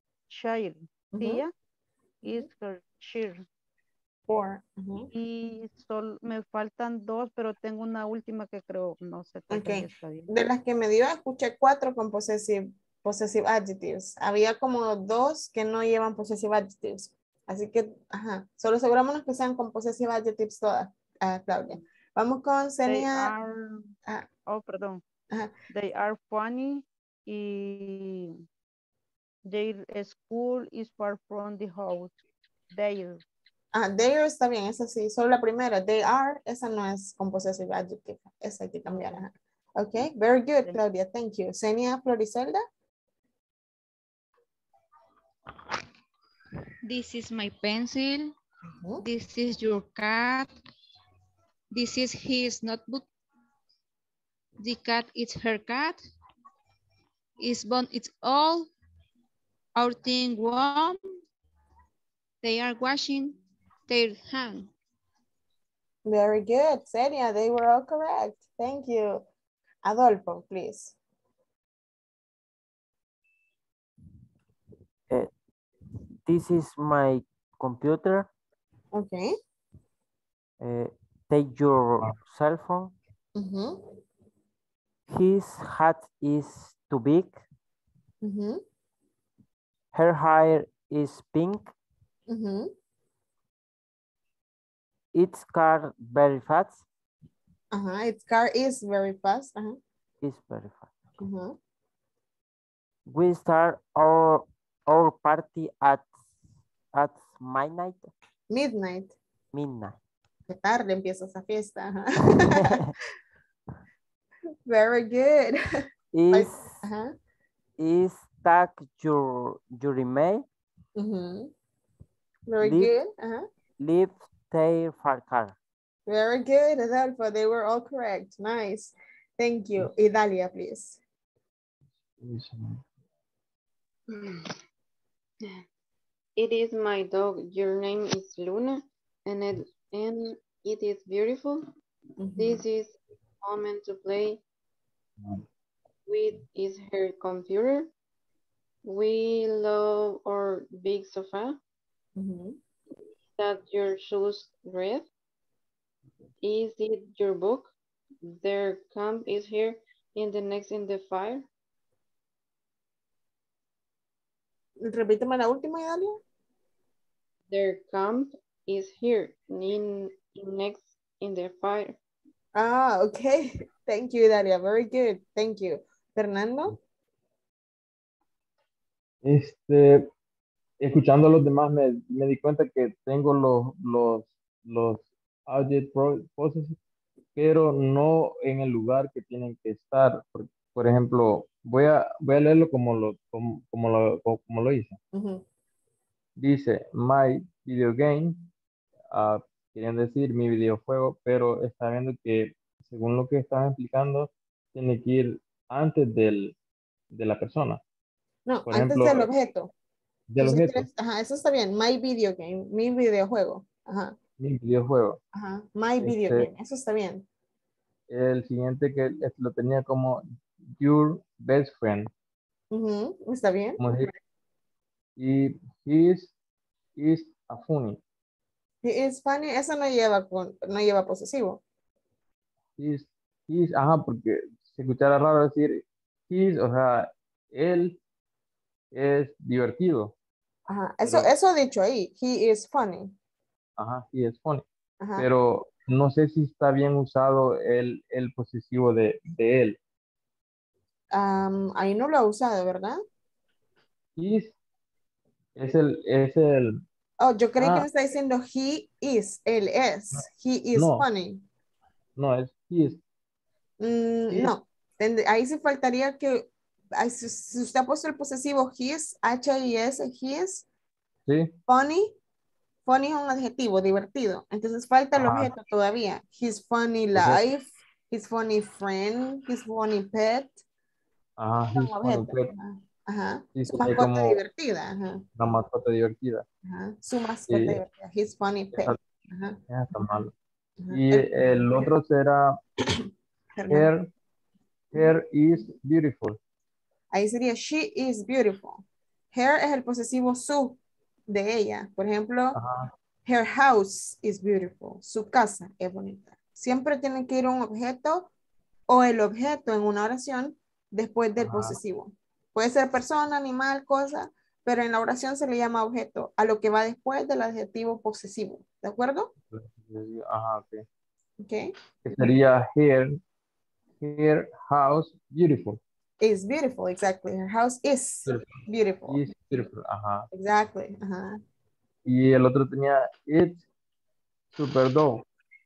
is her chair. Four. Y me faltan dos, pero tengo una última que creo, no sé. Okay. De las que me dio, escuché 4 con possessive adjectives. Había como 2 que no llevan possessive adjectives. Así que, solo asegurémonos que sean con possessive adjectives todas, Claudia. Vamos con Senia. Perdón. They are funny y their school is far from the house. Their Está bien, esa sí. Solo la primera, they are, esa no es con possessive adjective. Esa hay que cambiar. Okay, very good, Claudia. Thank you. Senia Floricelda. This is my pencil. This is your cat. This is his notebook. The cat is her cat. His bone is all. Our thing warm. They are washing their hands. Very good, Senia. They were all correct. Thank you. Adolfo, please. This is my computer. Okay. Take your cell phone. His hat is too big. Her hair is pink. Its car very fast. Its car is very fast. It's very fast. We start our party at midnight. Midnight. Qué tarde empieza esa fiesta. Very good. Is that your email? Very good. Leave their car. Very good, Adolfo. They were all correct. Nice. Thank you. Idalia, please. It is my dog. Your name is Luna, and it is beautiful. This is the moment to play with is her computer. We love our big sofa. That your shoes red? Is it your book? Their camp is here in the fire. Repíteme la última, Idalia. Their camp is here, next in the fire. Ah, okay. Thank you, Daria. Very good. Thank you. Fernando. Escuchando a los demás me di cuenta que tengo los object possessive, pero no en el lugar que tienen que estar. Por ejemplo, voy a leerlo como lo hice. Dice, my video game, quieren decir mi videojuego, pero está viendo que según lo que estaban explicando, tiene que ir antes de la persona. No, Por antes ejemplo, del objeto. del objeto. Ajá, eso está bien. My video game, mi videojuego. Ajá. Mi videojuego. Ajá. My video game, eso está bien. El siguiente que lo tenía como your best friend. Está bien. Como decir, y he is a funny. He is funny, eso no lleva posesivo. He is, ajá, porque se escuchara raro decir o sea, él es divertido. Ajá, eso dicho ahí, he is funny. Ajá, he is funny. Ajá. Pero no sé si está bien usado el posesivo de él. Ahí no lo ha usado, ¿verdad? Is es el. Oh, yo creí que me está diciendo he is, él es. He is funny. No, es he is. No, ahí se faltaría que, si usted ha puesto el posesivo his, H-I-S, his, sí. Funny es un adjetivo, divertido. Entonces falta el objeto todavía. His funny life, his funny friend, his funny pet. Ajá, his funny pet. Ajá. Sí, Su mascota divertida. Ajá. Una mascota divertida. Ajá. Su mascota divertida. His funny pet. Ajá. Está malo. Y el otro será her is beautiful. Ahí sería she is beautiful. Her es el posesivo su de ella. Por ejemplo, her house is beautiful. Su casa es bonita. Siempre tiene que ir un objeto o el objeto en una oración después del posesivo. Puede ser persona, animal, cosa, pero en la oración se le llama objeto a lo que va después del adjetivo posesivo. ¿De acuerdo? Ajá, ok. Okay. Que sería her house beautiful. Is beautiful, exactly. Her house is beautiful. Is beautiful, ajá. Exactly, ajá. Y el otro tenía it's super dog.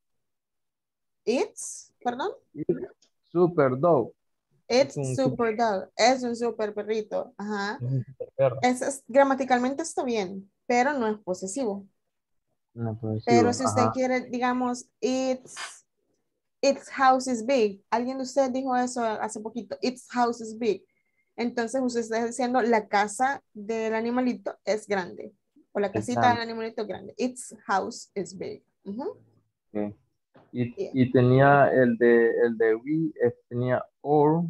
It's, perdón. It's super dog. It's super dog. Es un super perrito. Ajá. Es un super perro. Gramaticalmente está bien, pero no es posesivo. No, posesivo. Pero si usted quiere, digamos, its house is big. Alguien de ustedes dijo eso hace poquito. Its house is big. Entonces usted está diciendo la casa del animalito es grande. O la casita del animalito es grande. Its house is big. Okay. Y tenía el de we, tenía our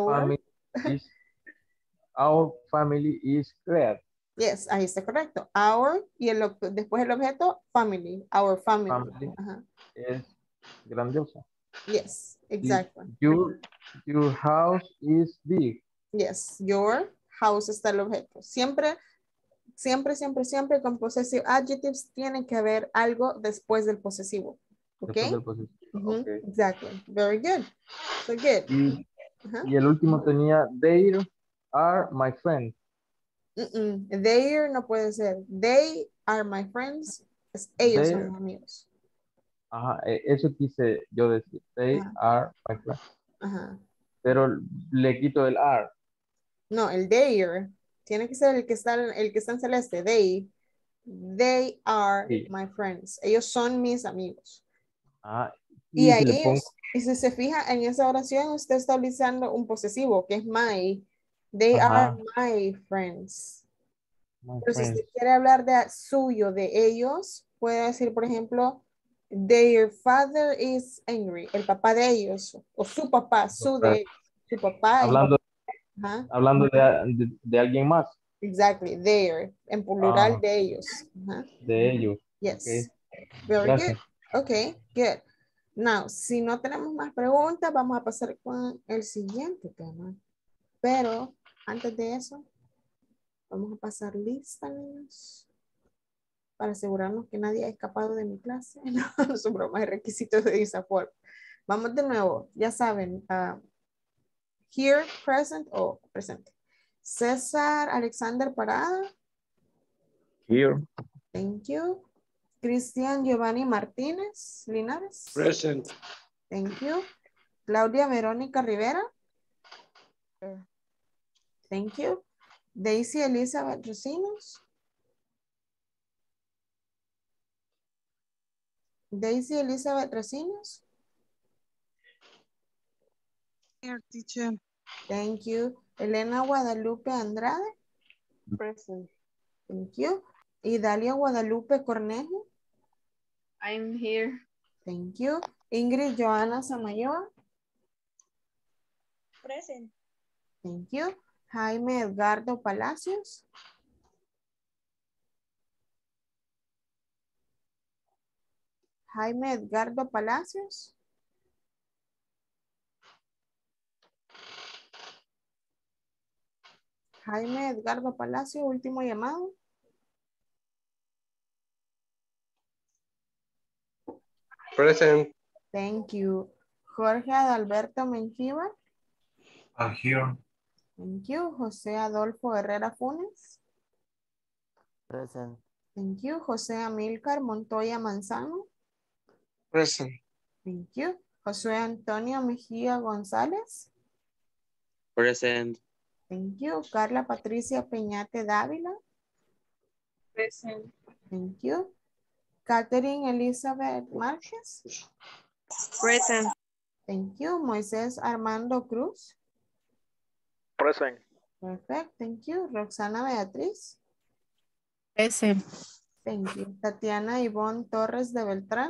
family is great. Yes, ahí está correcto. Our y después el objeto family. Our family. Es grandiosa. Yes, exactly. Your house is big. Yes, your house está el objeto. Siempre con possessive adjectives tiene que haber algo después del posesivo. Okay? Después del posesivo. Okay. Exactly. Very good. So good. Y el último tenía they are my friends. They no puede ser. They are my friends. Ellos son mis amigos. Ajá, eso quise yo decir. They are my friends. Ajá. Pero le quito el are. No, el they. Tiene que ser el que está en celeste. They are my friends. Ellos son mis amigos. Y ahí, si se fija en esa oración, usted está utilizando un posesivo que es my. They are my friends. Pero si usted quiere hablar de suyo, de ellos, puede decir, por ejemplo, their father is angry. El papá de ellos. O su papá, su papá. Hablando de alguien más. Exactly, their. En plural de ellos. De ellos. Yes. Okay. Very Gracias. good. Okay, good. Now, si no tenemos más preguntas, vamos a pasar con el siguiente tema. Pero, antes de eso, vamos a pasar lista, niños. para asegurarnos que nadie ha escapado de mi clase. No, son bromas de requisitos de ISAFORP. Vamos de nuevo, ya saben, here, present o presente. César Alexander Parada. Here. Thank you. Cristian Giovanni Martínez Linares. Present. Thank you. Claudia Verónica Rivera. Thank you. Daisy Elizabeth Rosinos. Daisy Elizabeth Rosinos. Here, teacher. Thank you. Elena Guadalupe Andrade. Present. Thank you. Idalia Guadalupe Cornejo. I'm here. Thank you. Ingrid Joana Samayoa. Present. Thank you. Jaime Edgardo Palacios. Jaime Edgardo Palacios. Jaime Edgardo Palacios, último llamado. Present. Thank you. Jorge Adalberto Mengíbar. Here. Thank you. José Adolfo Herrera Funes. Present. Thank you. José Amílcar Montoya Manzano. Present. Thank you. José Antonio Mejía González. Present. Thank you. Carla Patricia Peñate Dávila. Present. Thank you. Catherine Elizabeth Márquez. Present. Thank you. Moisés Armando Cruz. Present. Perfect. Thank you. Roxana Beatriz. Present. Thank you. Tatiana Ivonne Torres de Beltrán.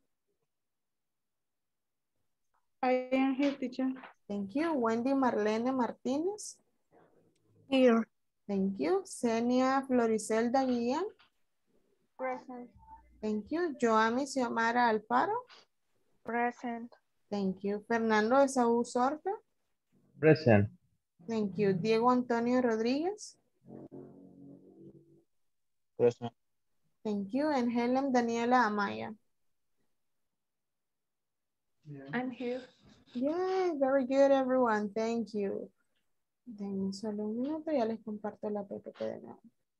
I am here, teacher. Thank you. Wendy Marlene Martínez. Here. Thank you. Xenia Floricelda Guillén. Present. Thank you. Joami Xiomara Alfaro. Present. Thank you. Fernando Esaú Sorte. Present. Thank you. Diego Antonio Rodríguez. Present. Thank you. And Helen Daniela Amaya. I'm here. Yeah, very good, everyone. Thank you. Denme solo un minuto, ya les comparto la PPT de nuevo.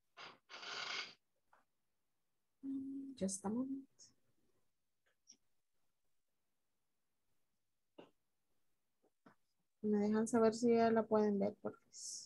Just a moment. Me dejan saber si ya la pueden ver, por favor.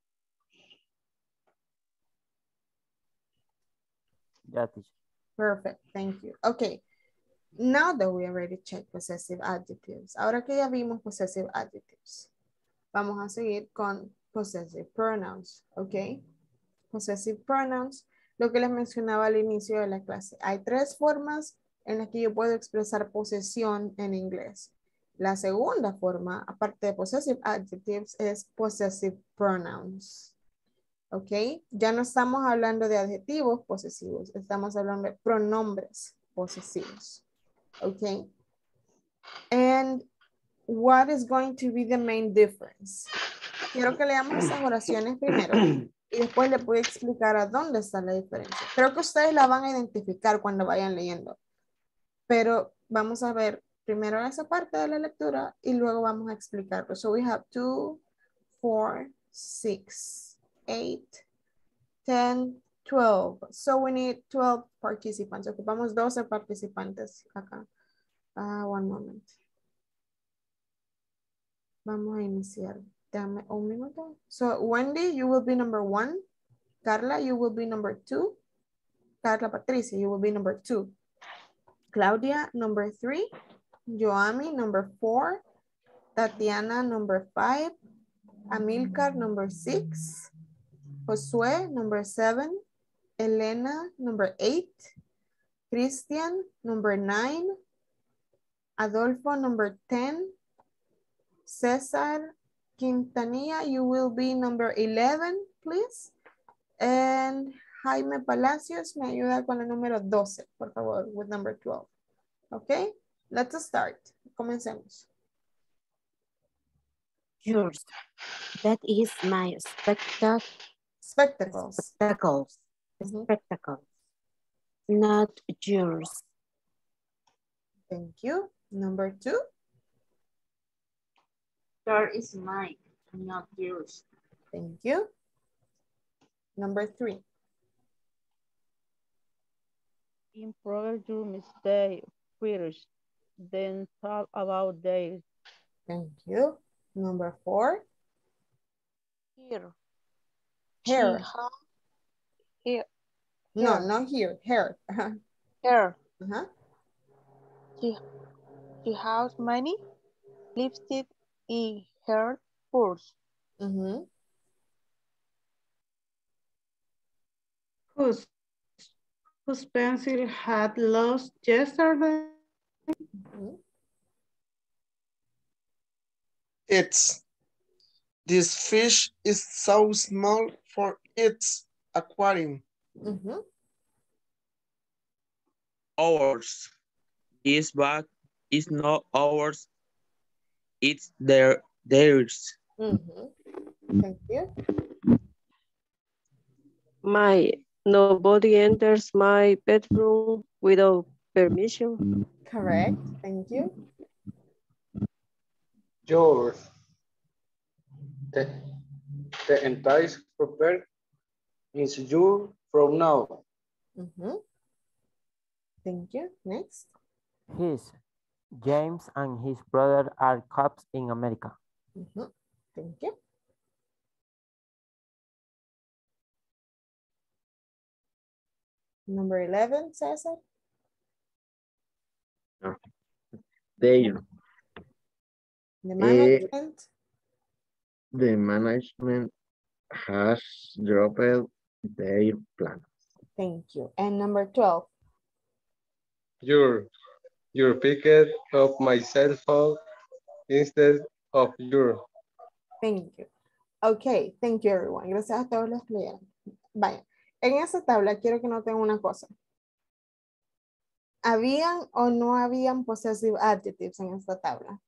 Ya, teacher. Perfect, thank you. Okay, now that we already checked possessive adjectives, ahora que ya vimos possessive adjectives, vamos a seguir con possessive pronouns, ok? Possessive pronouns, lo que les mencionaba al inicio de la clase. Hay tres formas en las que yo puedo expresar posesión en inglés. La segunda forma, aparte de possessive adjectives, es possessive pronouns. ¿Ok? Ya no estamos hablando de adjetivos posesivos, estamos hablando de pronombres posesivos. ¿Ok? And what is going to be the main difference? Quiero que leamos esas oraciones primero y después les voy a explicar a dónde está la diferencia. Creo que ustedes la van a identificar cuando vayan leyendo, pero vamos a ver primero esa parte de la lectura y luego vamos a explicarlo. So we have 2, 4, 6, 8, 10, 12. So we need 12 participants. Ocupamos 12 participantes acá. One moment. Vamos a iniciar. Dame un minuto. So Wendy, you will be number 1. Carla, you will be number 2. Carla Patricia, you will be number 2. Claudia, number 3. Joami, number 4. Tatiana, number 5. Amilcar, number 6. Josue, number 7. Elena, number 8. Christian, number 9. Adolfo, number 10. Cesar Quintanilla, you will be number 11, please. And Jaime Palacios, me ayuda con el número 12, por favor, with number 12. Okay, let's start. Comencemos. Yours. That is my spectacles. Spectacles. Spectacles. Spectacles. Not yours. Thank you. Number 2. Car is mine, not yours. Thank you. Number 3. Improve your mistake first, then talk about theirs. Thank you. Number 4. Here. Hair. Here. No, Hair. not here. Hair. Hair. Uh-huh. She has many lipstick in her purse. Whose pencil had lost yesterday? This fish is so small for its aquarium. Ours. This bag is not ours. It's theirs. Thank you. Nobody enters my bedroom without permission. Correct. Thank you. Yours. The entire property is yours from now. Thank you. Next. His. James and his brother are cops in America. Thank you. Number 11, Cesar. Their. The management. The management has dropped their plan. Thank you. And number 12. Your picked up my cell phone instead of your. Thank you. Okay, thank you everyone. Gracias a todos los que leyeron. Vaya, en esa tabla quiero que noten una cosa. ¿Habían o no habían possessive adjectives en esta tabla?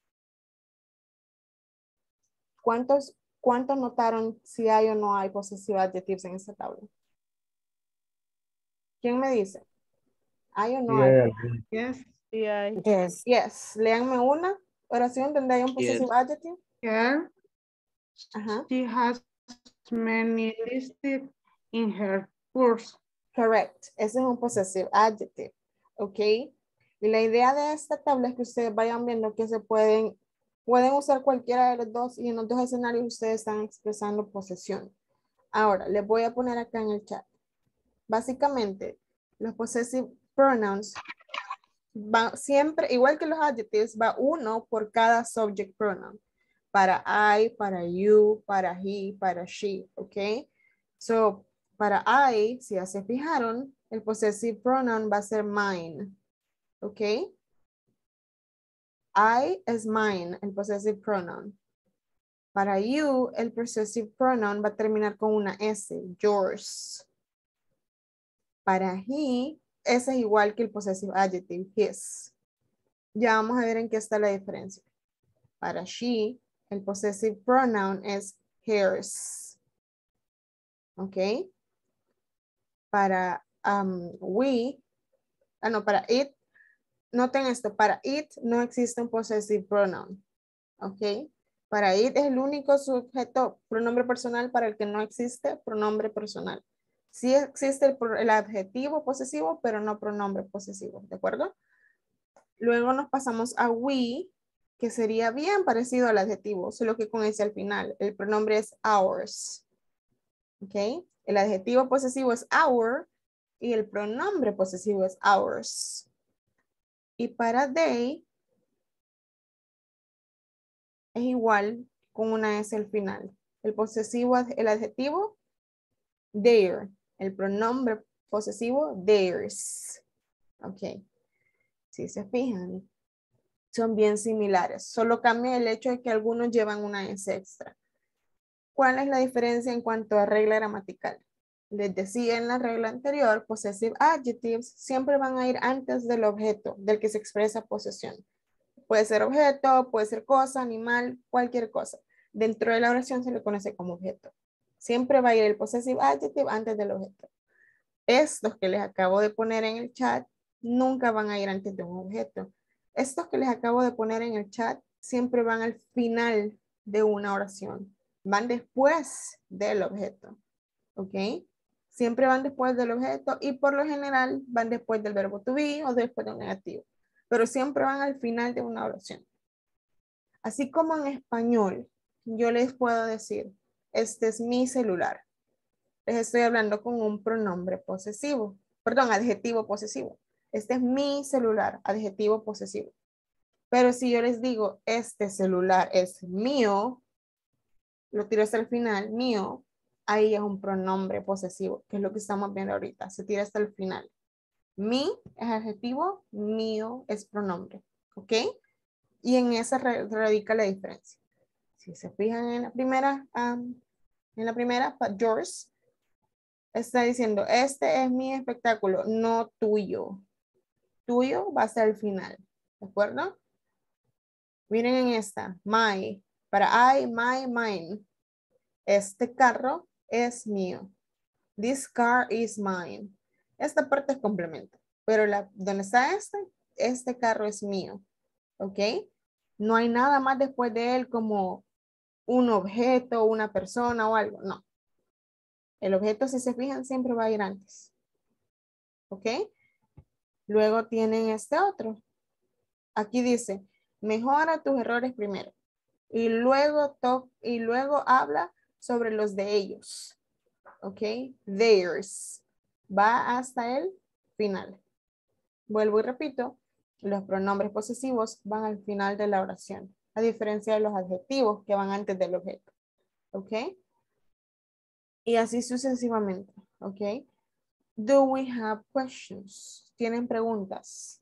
¿Cuántos notaron si hay o no hay possessive adjectives en esta tabla? ¿Quién me dice? ¿Hay o no hay? Yes. Yes. Léanme una oración donde hay un possessive adjective. Here. Ajá. She has many lipstick in her purse. Correct. Ese es un possessive adjective. ¿Ok? Y la idea de esta tabla es que ustedes vayan viendo que se pueden usar cualquiera de los dos y en los dos escenarios ustedes están expresando posesión. Ahora, les voy a poner acá en el chat. Básicamente, los possessive pronouns va siempre, igual que los adjectives, va uno por cada subject pronoun. Para I, para you, para he, para she, ¿ok? So, para I, si ya se fijaron, el possessive pronoun va a ser mine, ¿ok? I es mine, el possessive pronoun. Para you, el possessive pronoun va a terminar con una S, yours. Para he, ese es igual que el possessive adjective, his. Ya vamos a ver en qué está la diferencia. Para she, el possessive pronoun es hers. ¿Ok? Para para it, noten esto, para it no existe un possessive pronoun. ¿Ok? Para it es el único sujeto, pronombre personal para el que no existe pronombre personal. Sí existe el adjetivo posesivo, pero no pronombre posesivo, ¿de acuerdo? Luego nos pasamos a we, que sería bien parecido al adjetivo, solo que con ese al final. El pronombre es ours. ¿Ok? El adjetivo posesivo es our y el pronombre posesivo es ours. Y para they es igual con una S al final. El posesivo, el adjetivo, their. El pronombre posesivo, theirs. Ok. Si se fijan, son bien similares. Solo cambia el hecho de que algunos llevan una S extra. ¿Cuál es la diferencia en cuanto a regla gramatical? Les decía en la regla anterior, possessive adjectives siempre van a ir antes del objeto del que se expresa posesión. Puede ser objeto, puede ser cosa, animal, cualquier cosa. Dentro de la oración se le conoce como objeto. Siempre va a ir el possessive adjective antes del objeto. estos que les acabo de poner en el chat nunca van a ir antes de un objeto. Estos que les acabo de poner en el chat siempre van al final de una oración. Van después del objeto. ¿Ok? Siempre van después del objeto y por lo general van después del verbo to be o después de un negativo. Pero siempre van al final de una oración. Así como en español, yo les puedo decir, este es mi celular. Les estoy hablando con un pronombre posesivo. Perdón, adjetivo posesivo. Este es mi celular, adjetivo posesivo. Pero si yo les digo, este celular es mío, lo tiro hasta el final, mío, ahí es un pronombre posesivo, que es lo que estamos viendo ahorita. Se tira hasta el final. Mi es adjetivo, mío es pronombre. ¿Ok? Y en esa radica la diferencia. Si se fijan en la primera, yours, está diciendo, este es mi espectáculo, no tuyo. Tuyo va a ser el final. ¿De acuerdo? Miren en esta, my. Para I, my, mine. Este carro es mío. This car is mine. Esta parte es complemento. Pero donde está este carro es mío. ¿Ok? No hay nada más después de él como un objeto, una persona o algo. No. El objeto, si se fijan, siempre va a ir antes. ¿Ok? Luego tienen este otro. Aquí dice, mejora tus errores primero. Y luego habla sobre los de ellos. ¿Ok? Theirs. Va hasta el final. Vuelvo y repito, los pronombres posesivos van al final de la oración, a diferencia de los adjetivos que van antes del objeto. ¿Ok? Y así sucesivamente. ¿Ok? Do we have questions? ¿Tienen preguntas?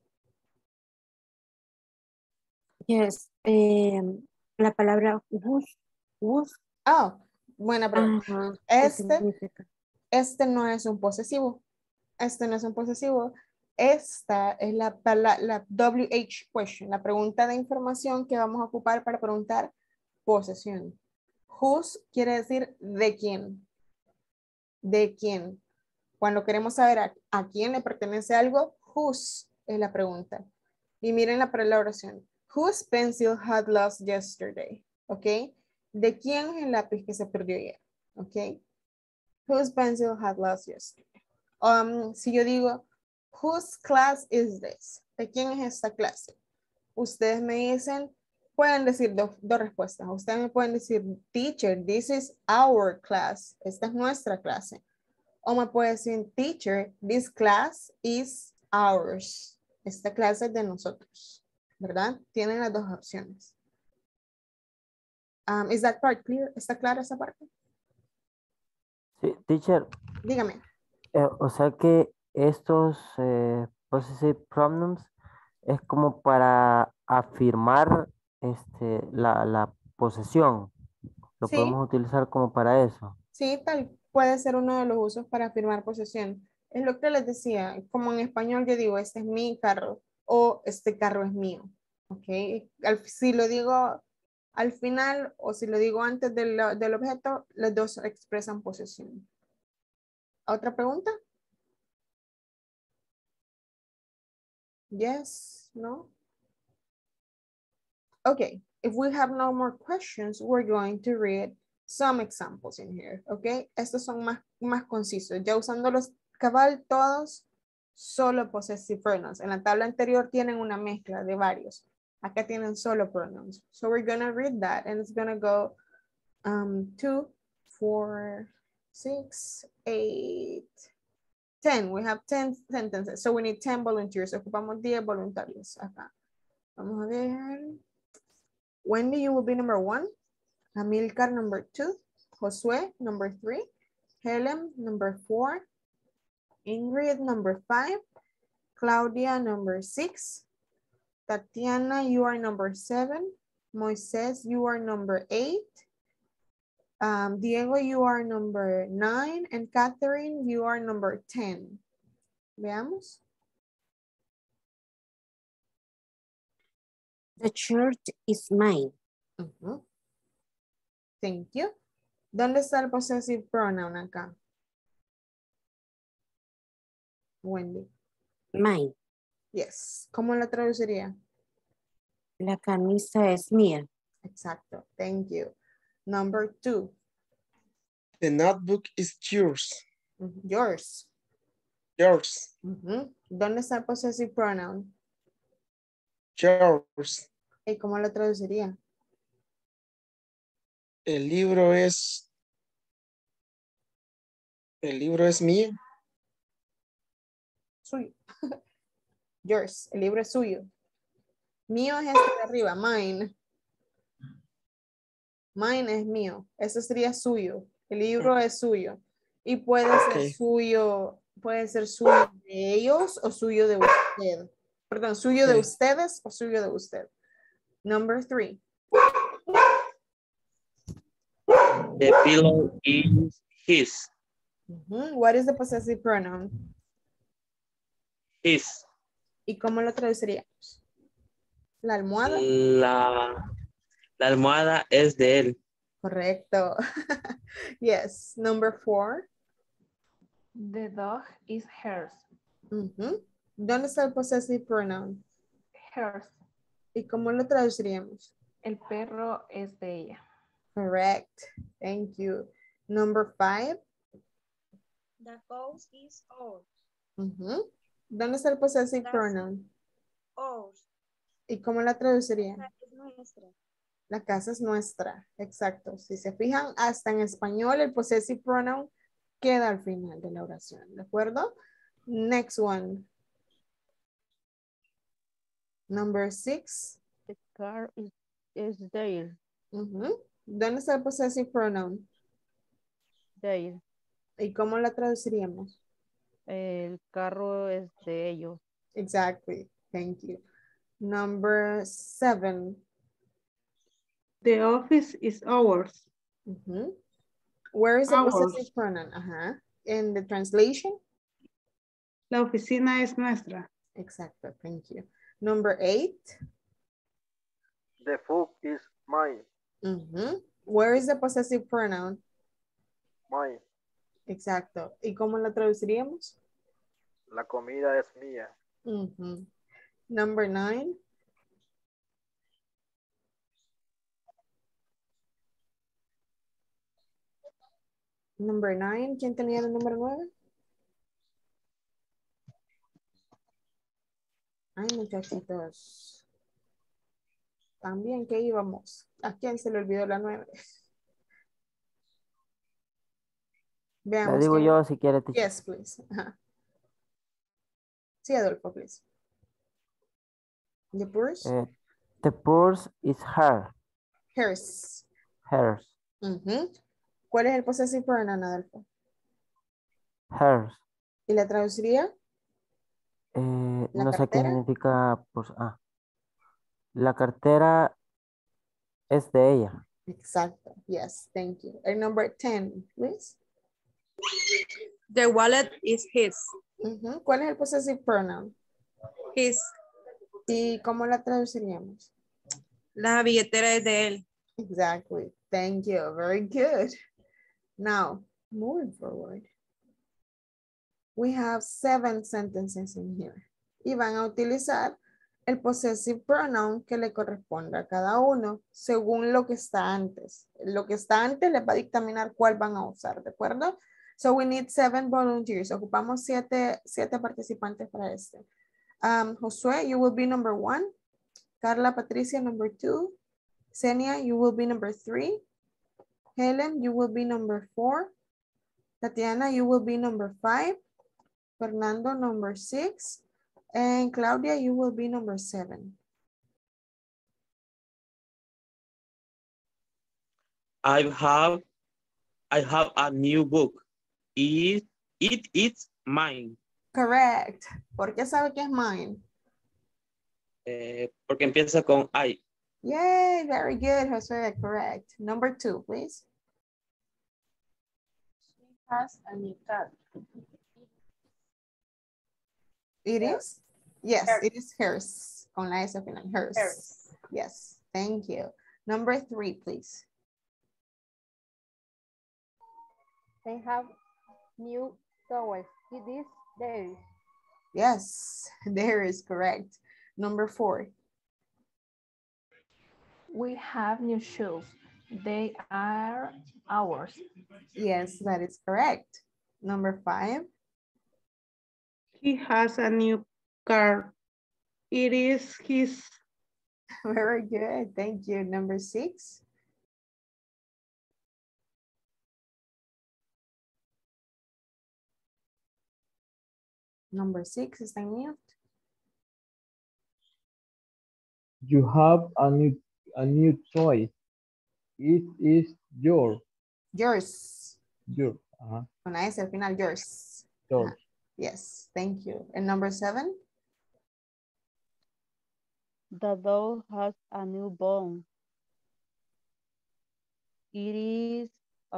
Yes. La palabra whose. Oh, buena pregunta. Ajá, ¿qué significa? Este no es un posesivo. Este no es un posesivo. Esta es la WH question, la pregunta de información que vamos a ocupar para preguntar posesión. Whose quiere decir de quién. ¿De quién? Cuando queremos saber a quién le pertenece algo, whose es la pregunta. Y miren la oración. Whose pencil had lost yesterday? ¿Ok? ¿De quién es el lápiz que se perdió ayer? ¿Ok? Whose pencil had lost yesterday? Si yo digo, whose class is this? ¿De quién es esta clase? Ustedes me dicen, pueden decir dos respuestas. Ustedes me pueden decir, teacher, this is our class. Esta es nuestra clase. O me puede decir, teacher, this class is ours. Esta clase es de nosotros. ¿Verdad? Tienen las dos opciones. Is that part clear? ¿Está clara esa parte? Sí, teacher. Dígame. O sea que estos possessive pronouns es como para afirmar la posesión. Lo Sí. podemos utilizar como para eso. Sí, tal puede ser uno de los usos para afirmar posesión. Es lo que les decía, como en español yo digo, este es mi carro o este carro es mío. ¿Ok? Si lo digo al final o si lo digo antes del objeto, los dos expresan posesión. ¿Otra pregunta? Yes, no? Okay, if we have no more questions, we're going to read some examples in here, okay? Estos son más concisos. Ya usando los cabal todos, solo possessive pronouns. En la tabla anterior tienen una mezcla de varios. Acá tienen solo pronouns. So we're gonna read that and it's gonna go 2, 4, 6, 8, 10. We have 10 sentences. So we need 10 volunteers. Ocupamos 10 voluntarios acá. Vamos a ver. Wendy, you will be number 1. Amilcar, number 2. Josue, number 3. Helen, number 4. Ingrid, number 5. Claudia, number 6. Tatiana, you are number 7. Moises, you are number 8. Diego, you are number 9. And Catherine, you are number 10. Veamos. The shirt is mine. Thank you. ¿Dónde está el possessive pronoun acá? Wendy. Mine. Yes. ¿Cómo la traduciría? La camisa es mía. Exacto. Thank you. Number 2. The notebook is yours. Yours. Yours. ¿Dónde está el possessive pronoun? Yours. ¿Y cómo lo traduciría? El libro es mío. Suyo. Yours. El libro es suyo. Mío es este de arriba. Mine. Mine es mío. Eso sería suyo. El libro es suyo. Y puede ser suyo de ellos o suyo de usted. Perdón, suyo de ustedes o suyo de usted. Number 3. The pillow is his. What is the possessive pronoun? His. ¿Y cómo lo traduciríamos? ¿La almohada? La almohada es de él. Correcto. Yes. Number 4. The dog is hers. ¿Dónde está el possessive pronoun? Hers. ¿Y cómo lo traduciríamos? El perro es de ella. Correct. Thank you. Number 5. The house is ours. ¿Dónde está el possessive pronoun? Ours. ¿Y cómo la traducirían? Es nuestra. La casa es nuestra. Exacto. Si se fijan, hasta en español el possessive pronoun queda al final de la oración. ¿De acuerdo? Next one. Number 6. The car is there. ¿Dónde está el possessive pronoun? There. ¿Y cómo la traduciríamos? El carro es de ellos. Exactly. Thank you. Number 7. The office is ours. Where is the Ours. possessive pronoun? In the translation? La oficina es nuestra. Exacto. Thank you. Number 8. The food is mine. Where is the possessive pronoun? Mine. Exacto. ¿Y cómo la traduciríamos? La comida es mía. Number 9. Number 9. ¿Quién tenía el número 9? Ay, muchachitos. También que íbamos. ¿A quién se le olvidó la 9? Veamos. La digo yo si quiere. Yes, please. Sí, Adolfo, please. The purse? The purse is her. Hers. Hers. ¿Cuál es el possessive pronoun, Adolfo? Hers. ¿Y la traduciría? No sé qué significa. Pues, la cartera es de ella. Exacto. Yes, thank you. And number 10, please. The wallet is his. ¿Cuál es el possessive pronoun? His. ¿Y cómo la traduciríamos? La billetera es de él. Exactly. Thank you. Very good. Now, moving forward. We have 7 sentences in here. Y van a utilizar el possessive pronoun que le corresponde a cada uno según lo que está antes. Lo que está antes les va a dictaminar cuál van a usar, ¿de acuerdo? So we need 7 volunteers. Ocupamos 7 participantes para este. Josué, you will be number 1. Carla Patricia, number 2. Senia, you will be number 3. Helen, you will be number 4. Tatiana, you will be number 5. Fernando, number 6. And Claudia, you will be number 7. I have a new book. It is mine. Correct. ¿Por qué sabe que es mine? Porque empieza con I. Yay, very good, Jose. Correct. Number 2, please. She has a new cat. It is? Yes, Hers. it is hers. Con la S final. Hers. Yes, thank you. Number 3, please. They have new towels. It is theirs. Yes, there is correct. Number 4. We have new shoes. They are ours. Yes, that is correct. Number 5. He has a new car. It is his. Very good. Thank you. Number 6. Number 6 is in mute. You have a new toy. It is yours. Yours. Your. Uh-huh. Con S al final, yours. Yours. Yes, thank you. And number 7? The dog has a new bone. It is,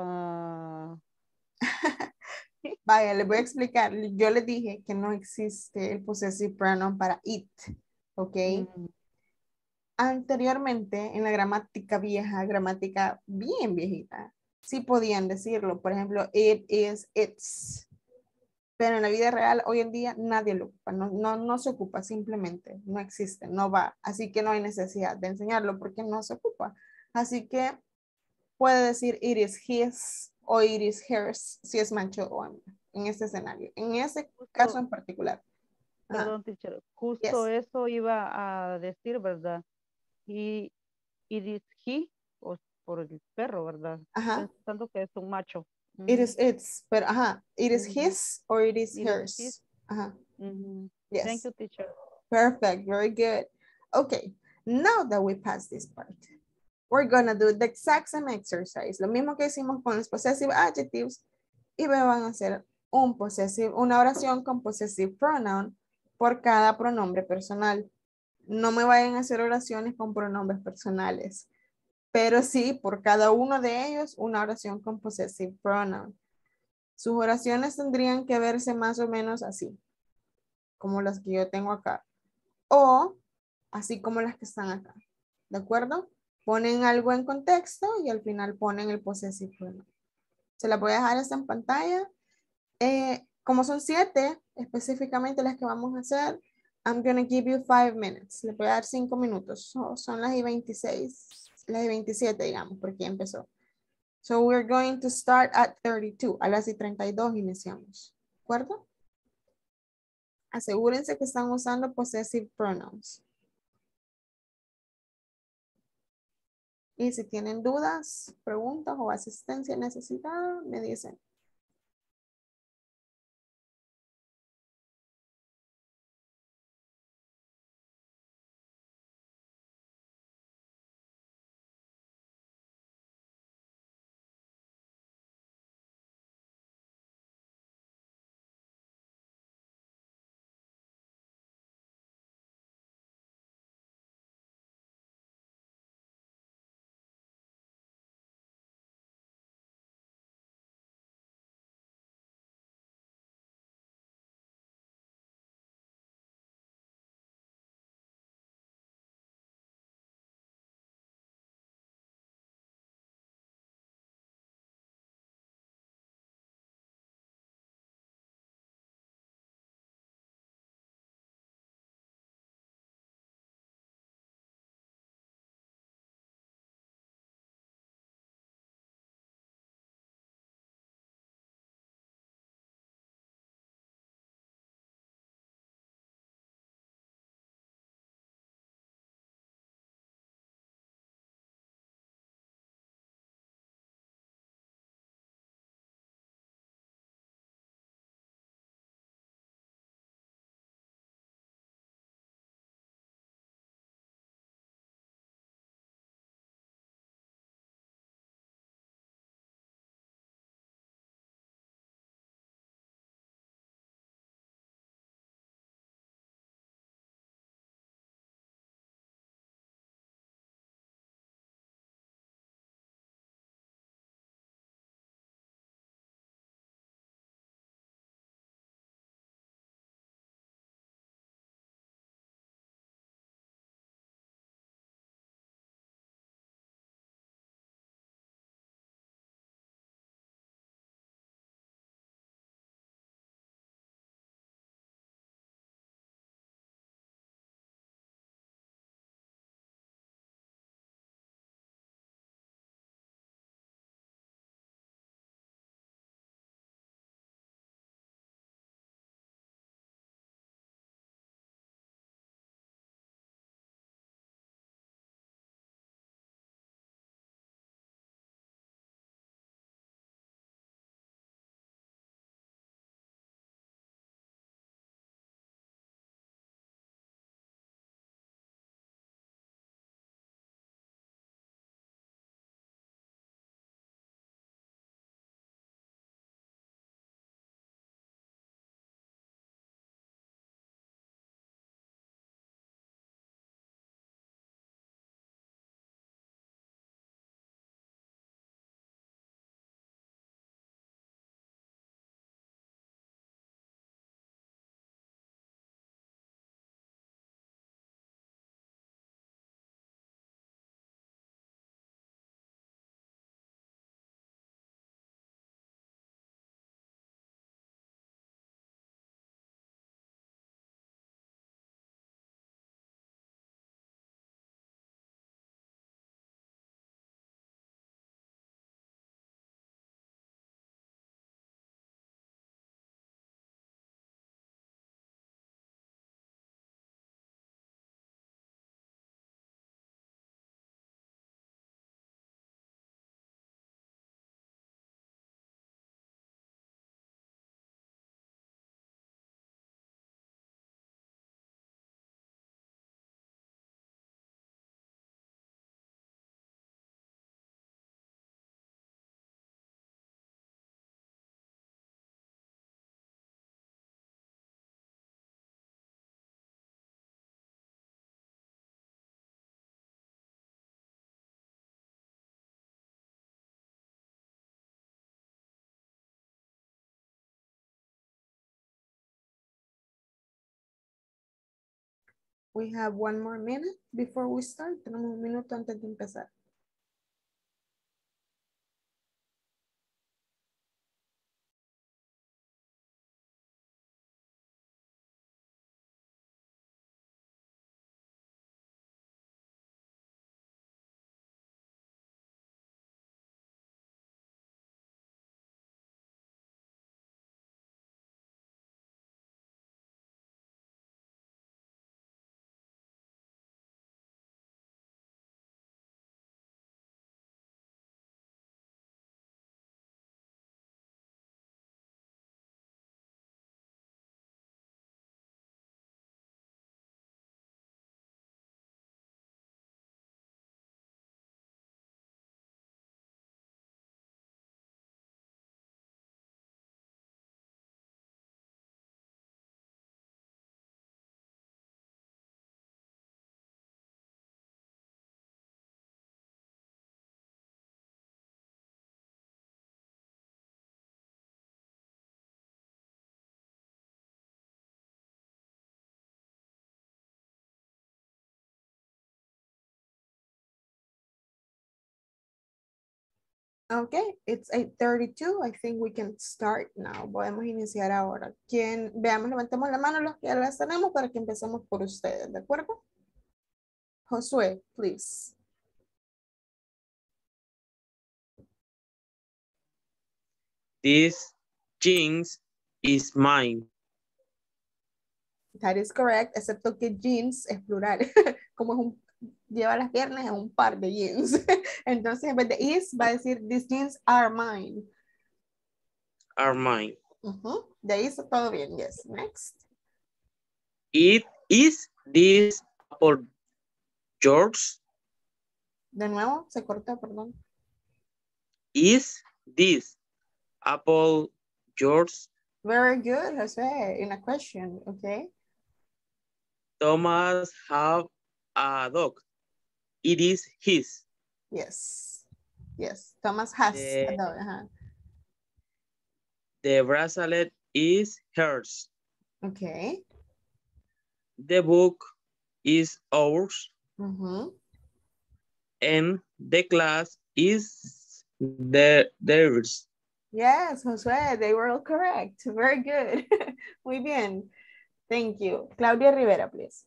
Vaya, les voy a explicar. Yo les dije que no existe el possessive pronoun para it. ¿Ok? Anteriormente, en la gramática vieja, gramática bien viejita, sí podían decirlo. Por ejemplo, it is, it's. Pero en la vida real, hoy en día, nadie lo ocupa. No se ocupa, simplemente. No existe, no va. Así que no hay necesidad de enseñarlo porque no se ocupa. Así que puede decir it is his o it is hers si es macho o hembra en este escenario. En ese caso en particular. perdón, teacher, justo eso iba a decir, ¿verdad? It is he, o por el perro, ¿verdad? Pensando que es un macho. It is its, pero it is his or it is It is hers. his. Yes. Thank you, teacher. Perfect, very good. Okay, now that we passed this part, we're gonna do the exact same exercise. Lo mismo que hicimos con los possessive adjectives y me van a hacer una oración con possessive pronoun por cada pronombre personal. No me vayan a hacer oraciones con pronombres personales, pero sí por cada uno de ellos una oración con possessive pronoun. Sus oraciones tendrían que verse más o menos así, como las que yo tengo acá, o así como las que están acá, ¿de acuerdo? Ponen algo en contexto y al final ponen el possessive pronoun. Se las voy a dejar esta en pantalla. Como son 7, específicamente las que vamos a hacer, I'm going to give you 5 minutes. Les voy a dar 5 minutos. Son las y 26, las y 27, digamos, porque ya empezó. So we're going to start at 32. A las y 32 iniciamos. ¿De acuerdo? Asegúrense que están usando possessive pronouns. Y si tienen dudas, preguntas o asistencia necesitada, me dicen. We have one more minute before we start. Tenemos un minuto antes de empezar. Okay, it's 8:32. I think we can start now. Podemos iniciar ahora. Veamos, levantemos la mano los que ya las tenemos para que empecemos por ustedes, ¿de acuerdo? Josué, please. This jeans is mine. That is correct, excepto que jeans es plural. Como es lleva las piernas es un par de jeans. Entonces, en vez de is, va a decir, these jeans are mine. Are mine. De ahí está todo bien, yes. Next. Is this apple yours? De nuevo, se cortó, perdón. Is this apple yours? Very good, Jose. In a question, okay. Thomas have a dog. It is his. Yes. Yes. Thomas has a dog. The bracelet is hers. Okay. The book is ours. And the class is theirs. Yes, José, they were all correct. Very good. Muy bien. Thank you. Claudia Rivera, please.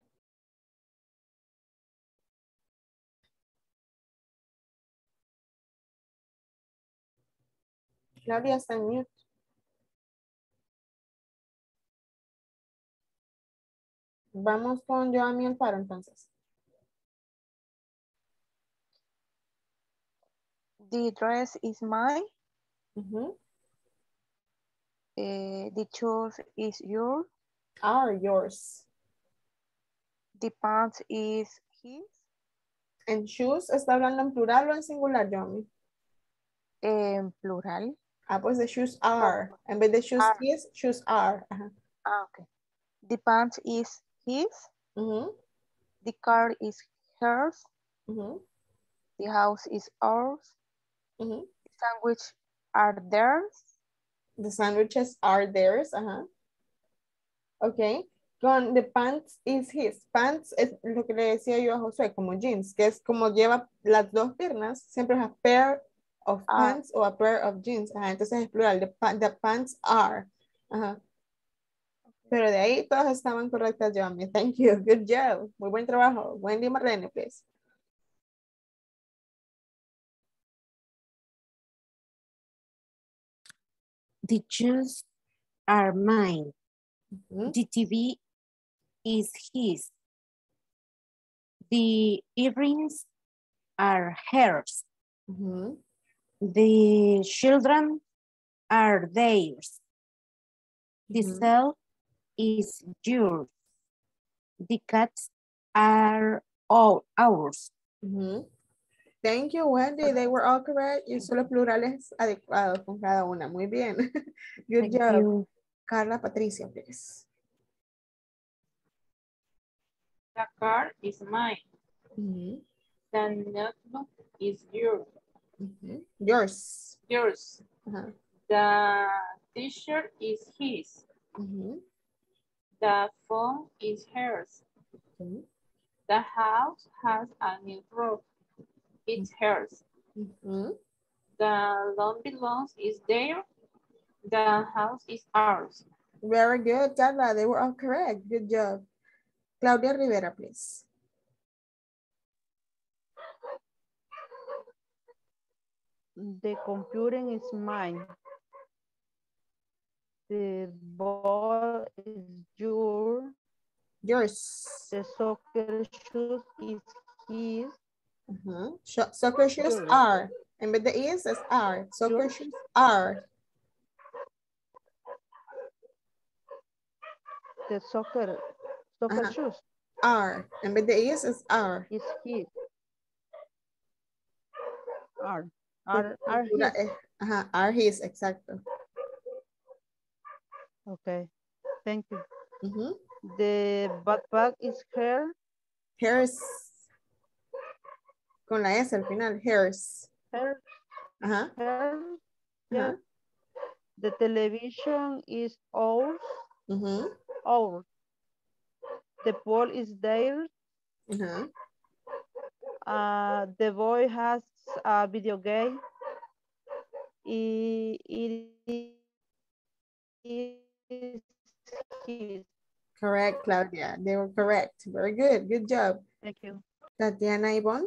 Claudia está en mute. Vamos con Joami Alfaro entonces. The dress is mine. The shoes is yours. Are yours. The pants is his. ¿En shoes está hablando en plural o en singular, Joami? En plural. Ah, pues the shoes are. En vez de shoes is, shoes are. Okay. The pants is his. The car is hers. The house is ours. The sandwich are theirs. The sandwiches are theirs. Okay. Con the pants is his. Pants es lo que le decía yo a Josué, como jeans, que es como lleva las dos piernas, siempre es a pair of pants o a pair of jeans. Entonces es plural. The pants are. Pero de ahí todas estaban correctas, Joami. Thank you. Good job. Muy buen trabajo. Wendy Marlene, please. The shoes are mine. The TV is his. The earrings are hers. The children are theirs. The cell is yours. The cats are all ours. Thank you, Wendy. They were all correct. Y solo plurales adecuados con cada una. Muy bien. Good job. You. Carla Patricia, please. The car is mine. The notebook is yours. Yours. Yours. The t-shirt is his. The phone is hers. Okay. The house has a new roof. It's hers. Mm-hmm. The lawn belongs is there. The house is ours. Very good, Carla. They were all correct. Good job. Claudia Rivera, please. The computer is mine. The ball is yours. The soccer shoes is his. Soccer shoes are. En vez de is are. Soccer shoes are. The soccer shoes. Are. En vez de is are. Is his. Are his. Are his, exacto. Okay, thank you. The backpack is her. Hers. Con la S al final, hers. Her. Yeah. The television is ours. Ours. The ball is theirs. The boy has a video game. It is his. Correct, Claudia. They were correct. Very good. Good job. Thank you. Tatiana Ivonne.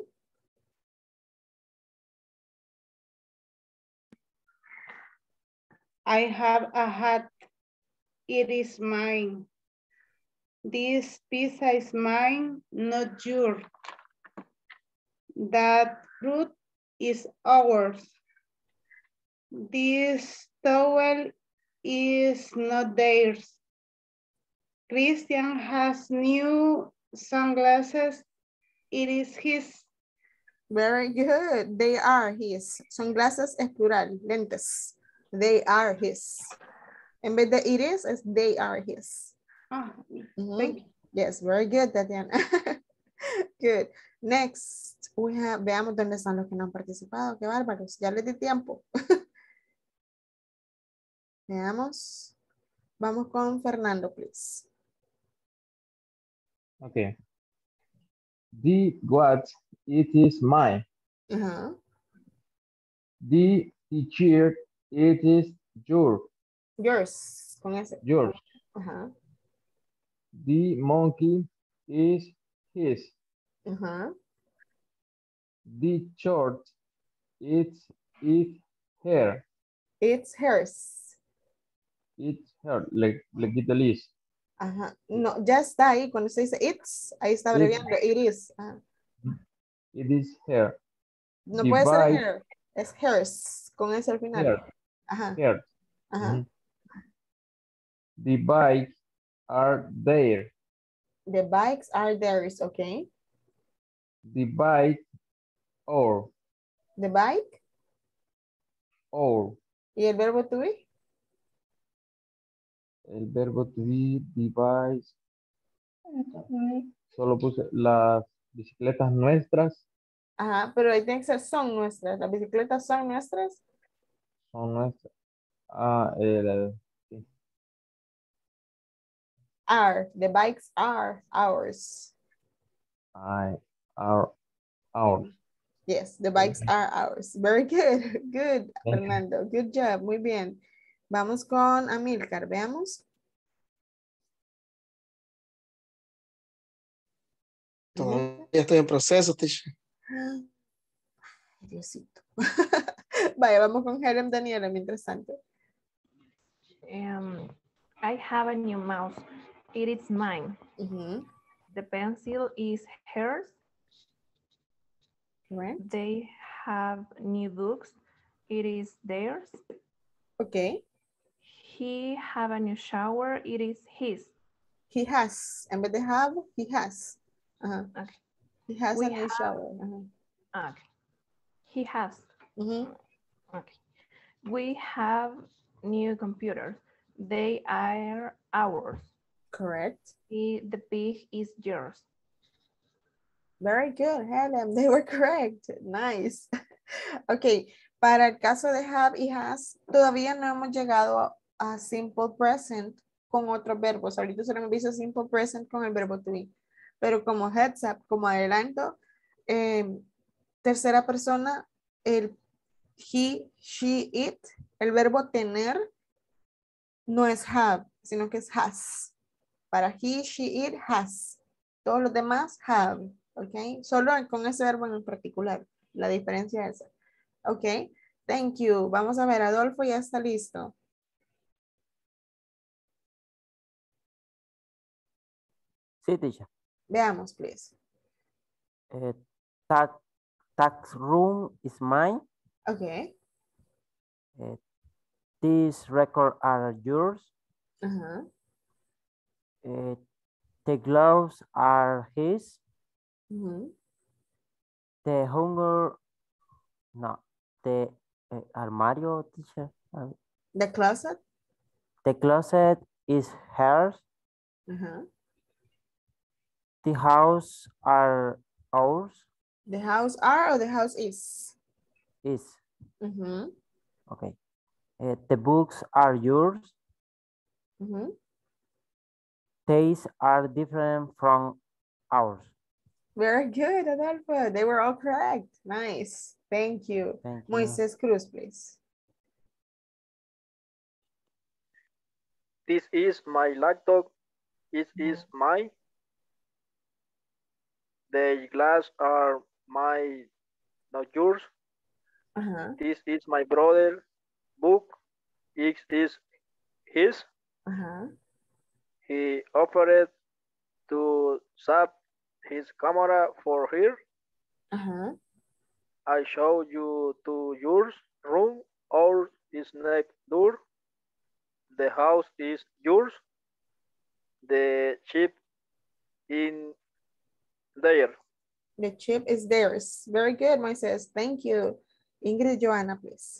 I have a hat. It is mine. This pizza is mine, not yours. That fruit is ours. This towel is not theirs. Christian has new sunglasses. It is his. Very good. They are his. Sunglasses es plural, lentes. They are his. En vez de it is they are his. Thank you. Yes, very good, Tatiana. Good. Next, we have, veamos dónde están los que no han participado. Qué bárbaros. Ya les di tiempo. Veamos. Vamos con Fernando, please. Okay. The what it is mine. The t-shirt it is yours. Yours. Con ese. Yours. The monkey is his. The short it's her. It's hers. It's her. Le quita el is. No, ya está ahí. Cuando se dice it's, ahí está abreviando. It is. It is her. No puede ser her. Es hers. Con ese al final. Her. The bikes are there. The bikes are theirs, okay. The bike or. The bike. Or. ¿Y el verbo to be? El verbo to be, device. Solo puse las bicicletas nuestras. Pero ahí tiene que ser son nuestras. ¿Las bicicletas son nuestras? Son nuestras. Sí. Are. The bikes are ours. Are ours. Yes, the bikes are ours. Very good. Good, Fernando. Good job. Muy bien. Vamos con Amilcar. Veamos. Ya estoy en proceso, teacher. Diosito. Vaya, vamos con Helen Daniela mientras tanto. I have a new mouse. It is mine. The pencil is hers. Correct. They have new books. It is theirs. Okay. He have a new shower. It is his. He has. En vez de have, he has. Okay. He has a new shower. Okay. He has. Okay. We have new computers. They are ours. Correct. The pig is yours. Very good, Helen. They were correct. Nice. Ok, para el caso de have y has, todavía no hemos llegado a simple present con otros verbos. Ahorita solo hemos visto simple present con el verbo to be. pero como heads up, como adelanto, tercera persona, el he, she, it, el verbo tener no es have, sino que es has. Para he, she, it, has. Todos los demás have, ¿ok? Solo con ese verbo en particular. La diferencia es esa. ¿Ok? Thank you. Vamos a ver, Adolfo ya está listo. Sí, teacher. Veamos, please. Tax room is mine. Okay. These records are yours. Uh-huh. The gloves are his. Uh-huh. The armario, teacher. The closet? The closet is hers. Uh-huh. The house are ours. The house are or the house is? Is. Uh-huh. Okay. The books are yours. Uh-huh. These are different from ours. Very good, Adolfo. They were all correct. Nice. Thank you. Thank you. Moises Cruz, please. This is my laptop. It is mine. The glass are my, not yours. Uh-huh. This is my brother book. It is his. Uh-huh. He offered to swap his camera for her. Uh-huh. I show you to your room or is next door. The house is yours. The chip in there. The chip is theirs. Very good, Moises. Thank you. Ingrid Joanna, please.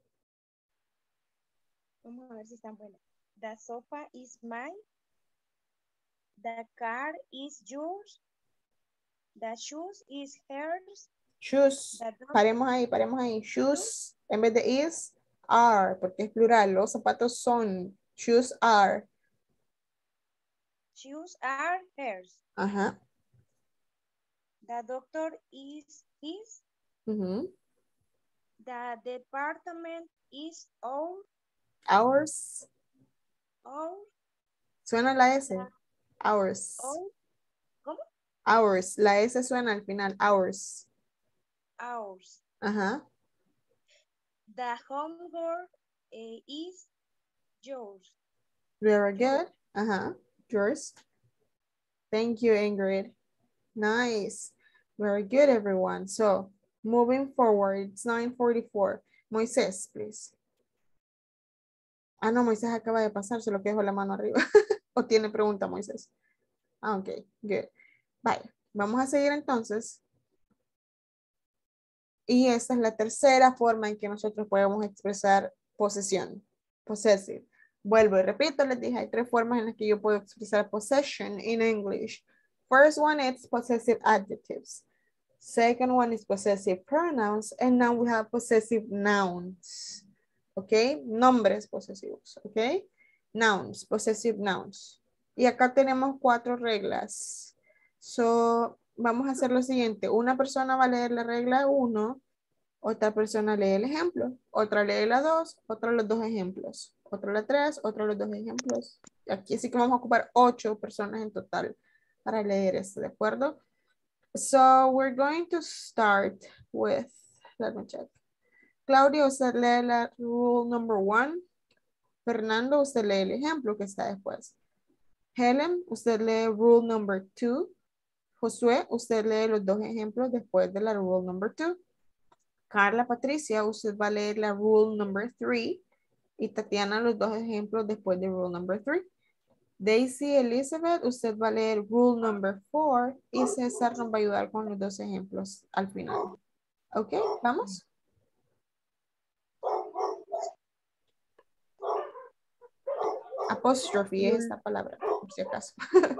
Vamos a ver si están buenas. The sofa is mine. The car is yours. The shoes is hers. Shoes. Paremos ahí. Shoes, en vez de is, are, porque es plural. Los zapatos son. Shoes are. Shoes are hers. Ajá. The doctor is his. Uh-huh. The department is ours. Ours. Ours. Suena la S. Ours. ¿Cómo? Ours. La S suena al final. Ours. Ours. Ajá. The homework is yours. Very good. Ajá. Yours. Thank you, Ingrid. Nice. Very good, everyone. So, moving forward, it's 9:44. Moisés, please. Ah, no, Moisés acaba de pasar, solo que dejó la mano arriba. ¿O tiene pregunta, Moisés? Ah, ok, good. Vaya, vamos a seguir entonces. Y esta es la tercera forma en que nosotros podemos expresar posesión. Possessive. Vuelvo y repito, les dije, hay tres formas en las que yo puedo expresar possession in English. First one is possessive adjectives. Second one is possessive pronouns. And now we have possessive nouns. Okay, nombres posesivos. Okay, nouns, possessive nouns. Y acá tenemos 4 reglas. So, vamos a hacer lo siguiente. Una persona va a leer la regla 1, otra persona lee el ejemplo, otra lee la 2, otra los 2 ejemplos, otra la 3, otro los 2 ejemplos. Aquí sí que vamos a ocupar 8 personas en total para leer esto, ¿de acuerdo? So, we're going to start with, let me check. Claudia, usted lee la rule number 1. Fernando, usted lee el ejemplo que está después. Helen, usted lee rule number 2. Josué, usted lee los 2 ejemplos después de la rule number 2. Carla Patricia, usted va a leer la rule number 3. Y Tatiana, los 2 ejemplos después de rule number 3. Daisy Elizabeth, usted va a leer rule number 4. Y César nos va a ayudar con los 2 ejemplos al final. ¿Ok? ¿Vamos? Apostrophe es esta palabra, por si acaso.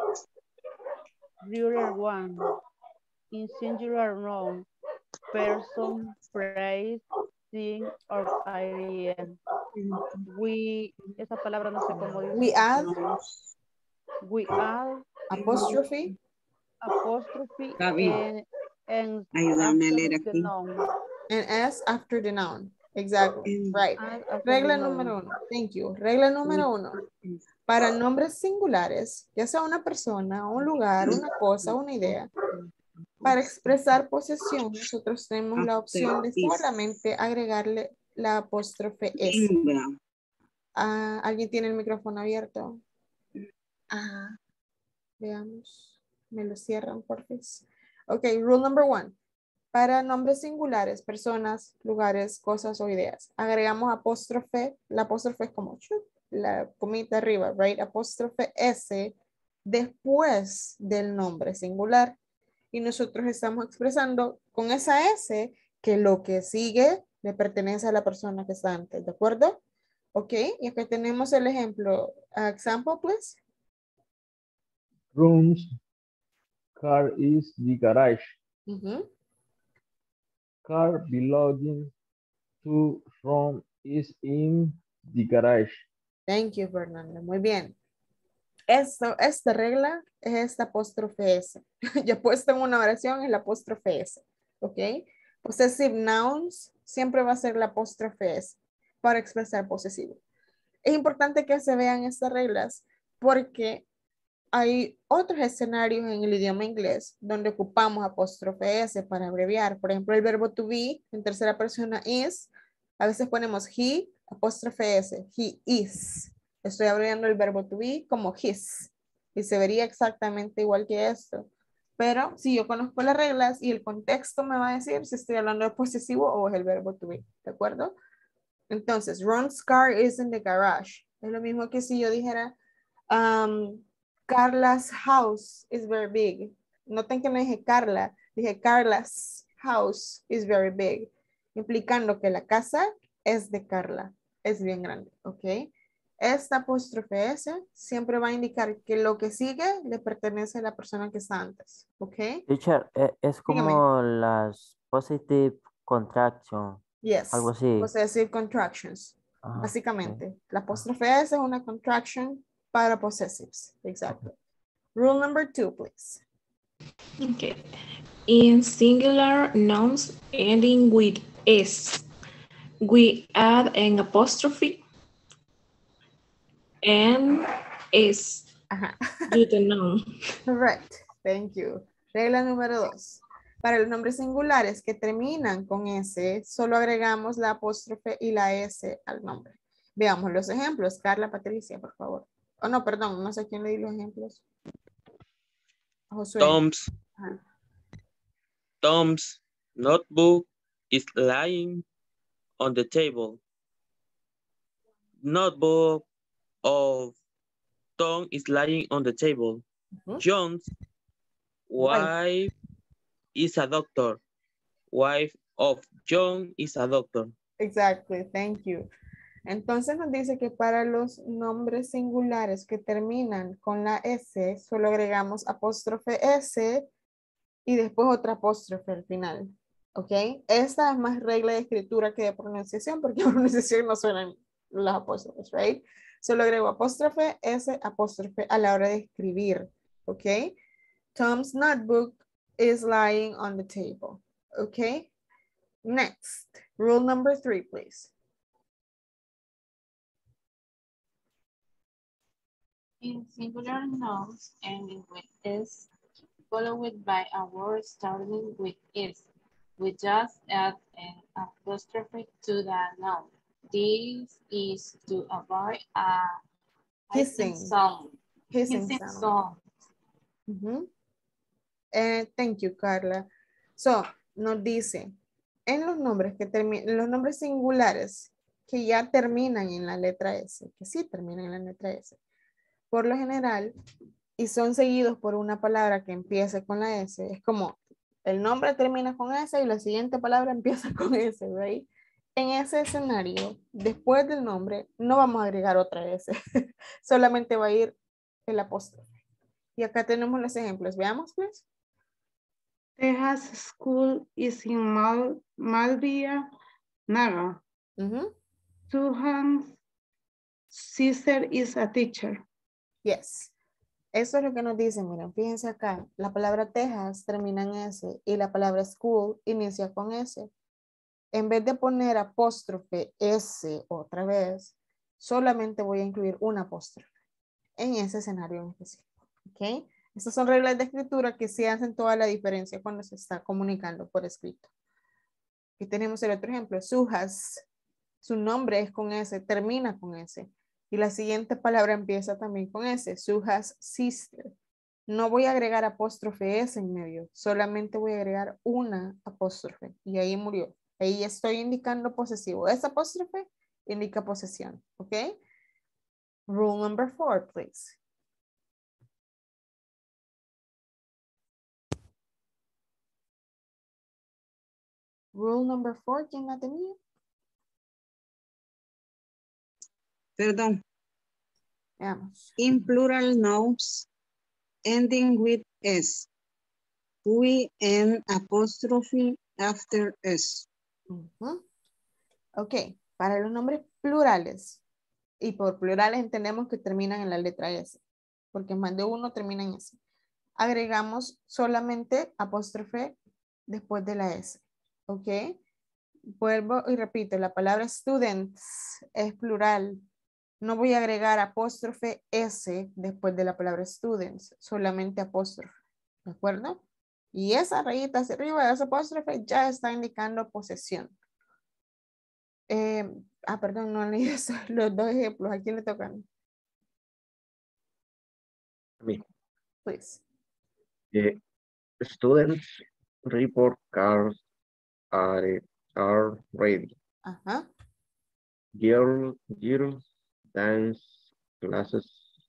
Rule 1. In singular noun, person, phrase, thing, or idea. We, esa palabra no sé cómo dice. We add. We add. Apostrophe. apostrophe David. and Ayúdame a after leer the aquí. noun. And S after the noun. Exactly. Right. After Regla the noun. número 1. Thank you. Regla número 1. Para nombres singulares, ya sea una persona, un lugar, una cosa, una idea, para expresar posesión, nosotros tenemos la opción de solamente agregarle la apóstrofe S. ¿Alguien tiene el micrófono abierto? Veamos. Me lo cierran, por favor. Ok, rule number 1. Para nombres singulares, personas, lugares, cosas o ideas, agregamos apóstrofe. La apóstrofe es como la comita arriba, right? Apóstrofe S después del nombre singular. Y nosotros estamos expresando con esa S que lo que sigue le pertenece a la persona que está antes, ¿de acuerdo? Ok, y acá tenemos el ejemplo. Example, please. Rooms, car is the garage. Car belonging to from is in the garage. Thank you, Fernanda. Muy bien. Esta regla es esta apóstrofe S. Ya puesto en una oración es la apóstrofe S. ¿Ok? Possessive nouns siempre va a ser la apóstrofe S para expresar posesivo. Es importante que se vean estas reglas porque hay otros escenarios en el idioma inglés donde ocupamos apóstrofe S para abreviar. Por ejemplo, el verbo to be en tercera persona is. A veces ponemos he, apóstrofe S. He is. Estoy abreviando el verbo to be como his. Y se vería exactamente igual que esto. Pero si yo conozco las reglas y el contexto me va a decir si estoy hablando de posesivo o es el verbo to be. ¿De acuerdo? Entonces, Ron's car is in the garage. Es lo mismo que si yo dijera Carla's house is very big. Noten que no dije Carla, dije Carla's house is very big. Implicando que la casa es de Carla. Es bien grande, ¿ok? Esta apóstrofe S siempre va a indicar que lo que sigue le pertenece a la persona que está antes, ¿ok? Teacher, es como las positive contraction. Yes, Algo así. possessive contractions. Básicamente, la apóstrofe S es una contraction para possessives. Exacto. Rule number 2, please. Okay. In singular nouns ending with S, we add an apostrophe and S to the noun. Correct. Thank you. Regla número 2. Para los nombres singulares que terminan con S, solo agregamos la apóstrofe y la S al nombre. Veamos los ejemplos. Carla, Patricia, por favor. Oh, no, perdón, no sé quién le di los ejemplos. Josué. Tom's notebook is lying on the table. Notebook of Tom is lying on the table. John's wife is a doctor. Wife of John is a doctor. Exactly, thank you. Entonces nos dice que para los nombres singulares que terminan con la S, solo agregamos apóstrofe S y después otra apóstrofe al final. ¿Ok? Esta es más regla de escritura que de pronunciación, porque en pronunciación no suenan las apóstrofes, right? Solo agrego apóstrofe S, apóstrofe a la hora de escribir. ¿Ok? Tom's notebook is lying on the table. ¿Ok? Next, rule number 3, please. In singular nouns ending with S, followed by a word starting with S, we just add an apostrophe to the noun. This is to avoid a hissing sound. Hissing sound. Thank you, Carla. So, nos dice, en los nombres que terminan, los nombres singulares que ya terminan en la letra S, que sí terminan en la letra S, por lo general, y son seguidos por una palabra que empiece con la S, es como el nombre termina con S y la siguiente palabra empieza con S, right? En ese escenario, después del nombre, no vamos a agregar otra S, solamente va a ir el apóstrofe. Y acá tenemos los ejemplos, veamos pues. Texas School is in Malvia, Naga. Suhan's sister is a teacher. Yes. Eso es lo que nos dicen, miren, fíjense acá, la palabra Texas termina en S y la palabra school inicia con S. En vez de poner apóstrofe S otra vez, solamente voy a incluir una apóstrofe en ese escenario en específico, ¿ok? Estas son reglas de escritura que sí hacen toda la diferencia cuando se está comunicando por escrito. Aquí tenemos el otro ejemplo, Suhas, su nombre es con S, termina con S. Y la siguiente palabra empieza también con S, Suhas sister. No voy a agregar apóstrofe S en medio, solamente voy a agregar una apóstrofe y ahí murió. Ahí estoy indicando posesivo. Esa apóstrofe indica posesión, ¿ok? Rule number 4, please. Rule number 4, ¿quién la tenía? Perdón. Veamos. In plural nouns ending with S, we an apostrophe after S. Ok, para los nombres plurales, y por plurales entendemos que terminan en la letra S, porque más de uno termina en S. Agregamos solamente apóstrofe después de la S, ok. Vuelvo y repito, la palabra students es plural. No voy a agregar apóstrofe S después de la palabra students, solamente apóstrofe, ¿de acuerdo? Y esa rayita hacia arriba de esa apóstrofe ya está indicando posesión. Perdón, no leí eso, los dos ejemplos. ¿A quién le tocan? A mí. Please. Students report cars are ready. Ajá. Girls dance classes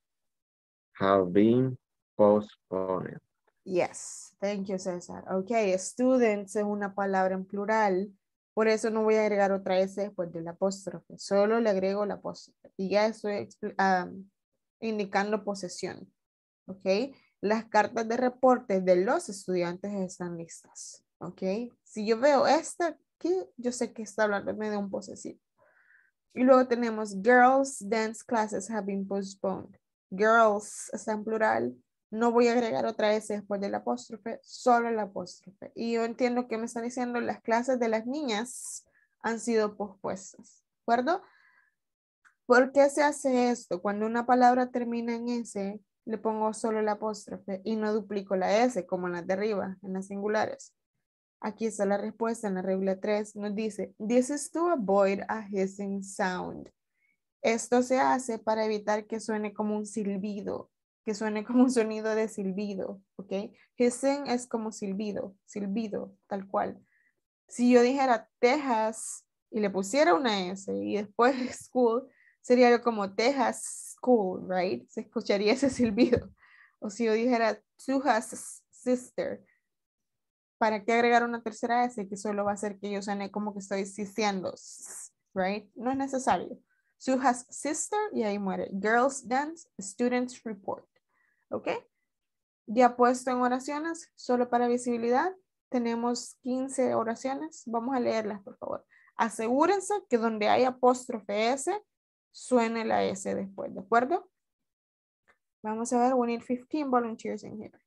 have been postponed. Yes, thank you, César. Ok, students es una palabra en plural, por eso no voy a agregar otra S después del apóstrofe, solo le agrego la apóstrofe y ya estoy indicando posesión. Ok, las cartas de reporte de los estudiantes están listas. Ok, si yo veo esta aquí, yo sé que está hablándome de un posesivo. Y luego tenemos girls dance classes have been postponed. Girls está en plural. No voy a agregar otra S después del apóstrofe, solo el apóstrofe. Y yo entiendo que me están diciendo las clases de las niñas han sido pospuestas. ¿De acuerdo? ¿Por qué se hace esto? Cuando una palabra termina en S, le pongo solo el apóstrofe y no duplico la S como en las de arriba, en las singulares. Aquí está la respuesta en la regla 3. Nos dice, this is to avoid a hissing sound. Esto se hace para evitar que suene como un silbido, que suene como un sonido de silbido, ¿ok? Hissing es como silbido, tal cual. Si yo dijera Texas y le pusiera una S y después school, sería algo como Texas school, right? Se escucharía ese silbido. O si yo dijera Suhas sister, ¿para qué agregar una tercera S que solo va a hacer que yo suene como que estoy siseando, right? No es necesario. Suhas sister y ahí muere. Girls dance, students report. ¿Ok? Ya puesto en oraciones, solo para visibilidad, tenemos 15 oraciones. Vamos a leerlas, por favor. Asegúrense que donde hay apóstrofe S, suene la S después, ¿de acuerdo? Vamos a ver, we need 15 volunteers in here.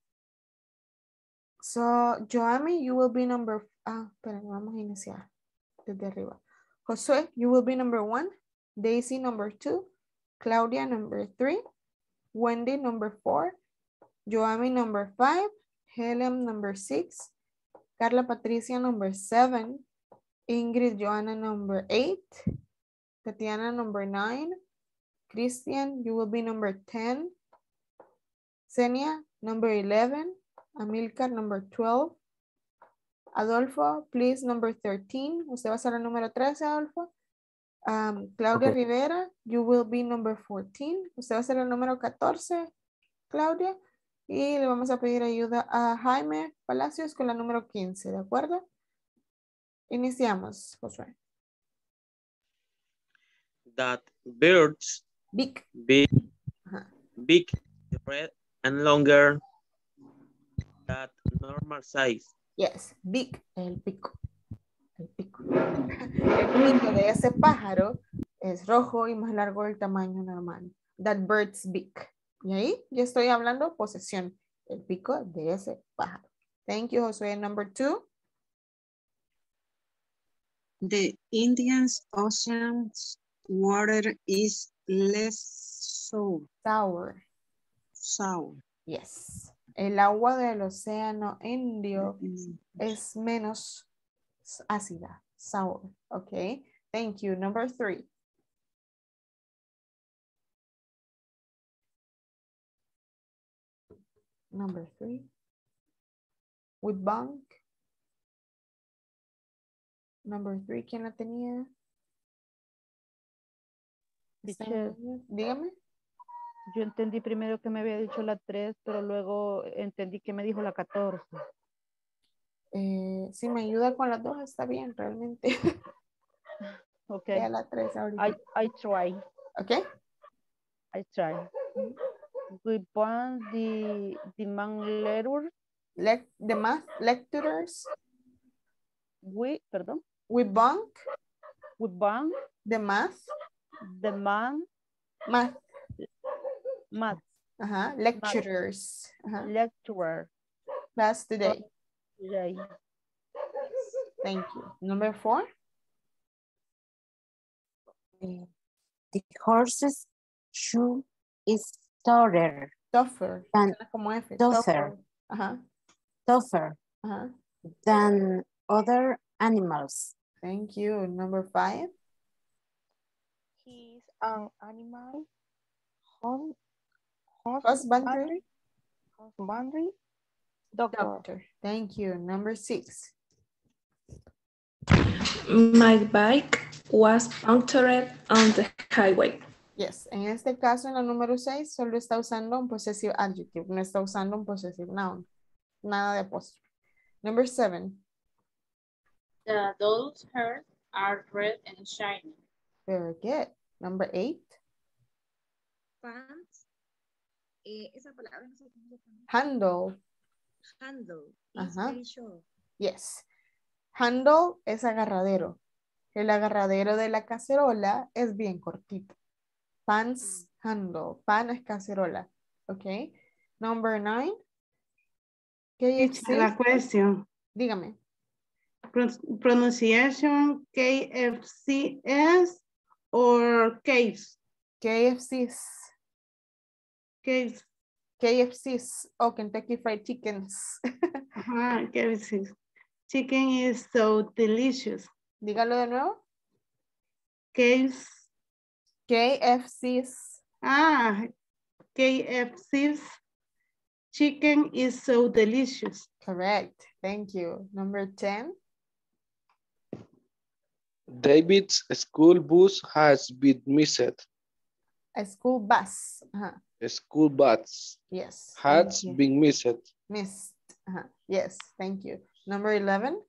So, Joami, you will be number... esperen, vamos a iniciar desde arriba. Josué, you will be number 1. Daisy, number 2. Claudia, number 3. Wendy, number 4. Joami, number 5. Helen, number 6. Carla Patricia, number 7. Ingrid Joanna, number 8. Tatiana, number 9. Christian, you will be number 10. Senia, number 11. Amilcar, number 12. Adolfo, please, number 13. Usted va a ser el número 13, Adolfo. Claudia Rivera, you will be number 14. Usted va a ser el número 14, Claudia. Y le vamos a pedir ayuda a Jaime Palacios con la número 15, ¿de acuerdo? Iniciamos, Josué. That birds big, red and longer than normal size. Yes, big, el pico. El pico. El pico de ese pájaro es rojo y más largo del tamaño normal. That bird's big. Y ahí ya estoy hablando posesión. El pico de ese pájaro. Thank you, Josué. Number 2. The Indian Ocean's water is less sour. Sour. Yes. El agua del océano Indio es menos ácida. Sour. Okay. Thank you. Number 3. Number 3. With bank. Number 3, ¿quién la tenía? Teacher, Dígame. yo entendí primero que me había dicho la 3, pero luego entendí que me dijo la 14. Si me ayuda con las 2 está bien, realmente. Okay. A la 3 ahorita. I try. Okay. I try. We want the man letter. The math lecturers. Perdón. We bunk. We bunk. The math. The man. Math. Math. Lecturers. Lecturer. Class today. Today. Thank you. Number 4. The horse's shoe is tougher. Tougher. Than, como F. tougher. Tougher. Than other animals. Thank you. Number 5. He's an animal. Husbandry. Doctor. Thank you. Number 6. My bike was punctured on the highway. Yes, en este caso, en la número 6, solo está usando un possessive adjective, no está usando un possessive noun. Nada de apóstrofe. Number 7. The doll's hairs are red and shiny. Very good. Number 8. Pants. Esa palabra no sé cómo se llama. Handle. Handle. It's very short. Yes. Handle es agarradero. El agarradero de la cacerola es bien cortito. Pan's handle. Pan es cacerola. Ok. Number 9. KFC. La cuestión. Dígame. Pronunciation KFCS or caves? KFCs. Caves. KFCs o Kentucky Fried Chickens. KFCs. Chicken is so delicious. Dígalo de nuevo. KFCs. KFCs. Chicken is so delicious. Correct. Thank you. Number 10. David's school bus has been missed. A school bus. A school bus. Yes. Has been missed. Missed. Yes. Thank you. Number 11.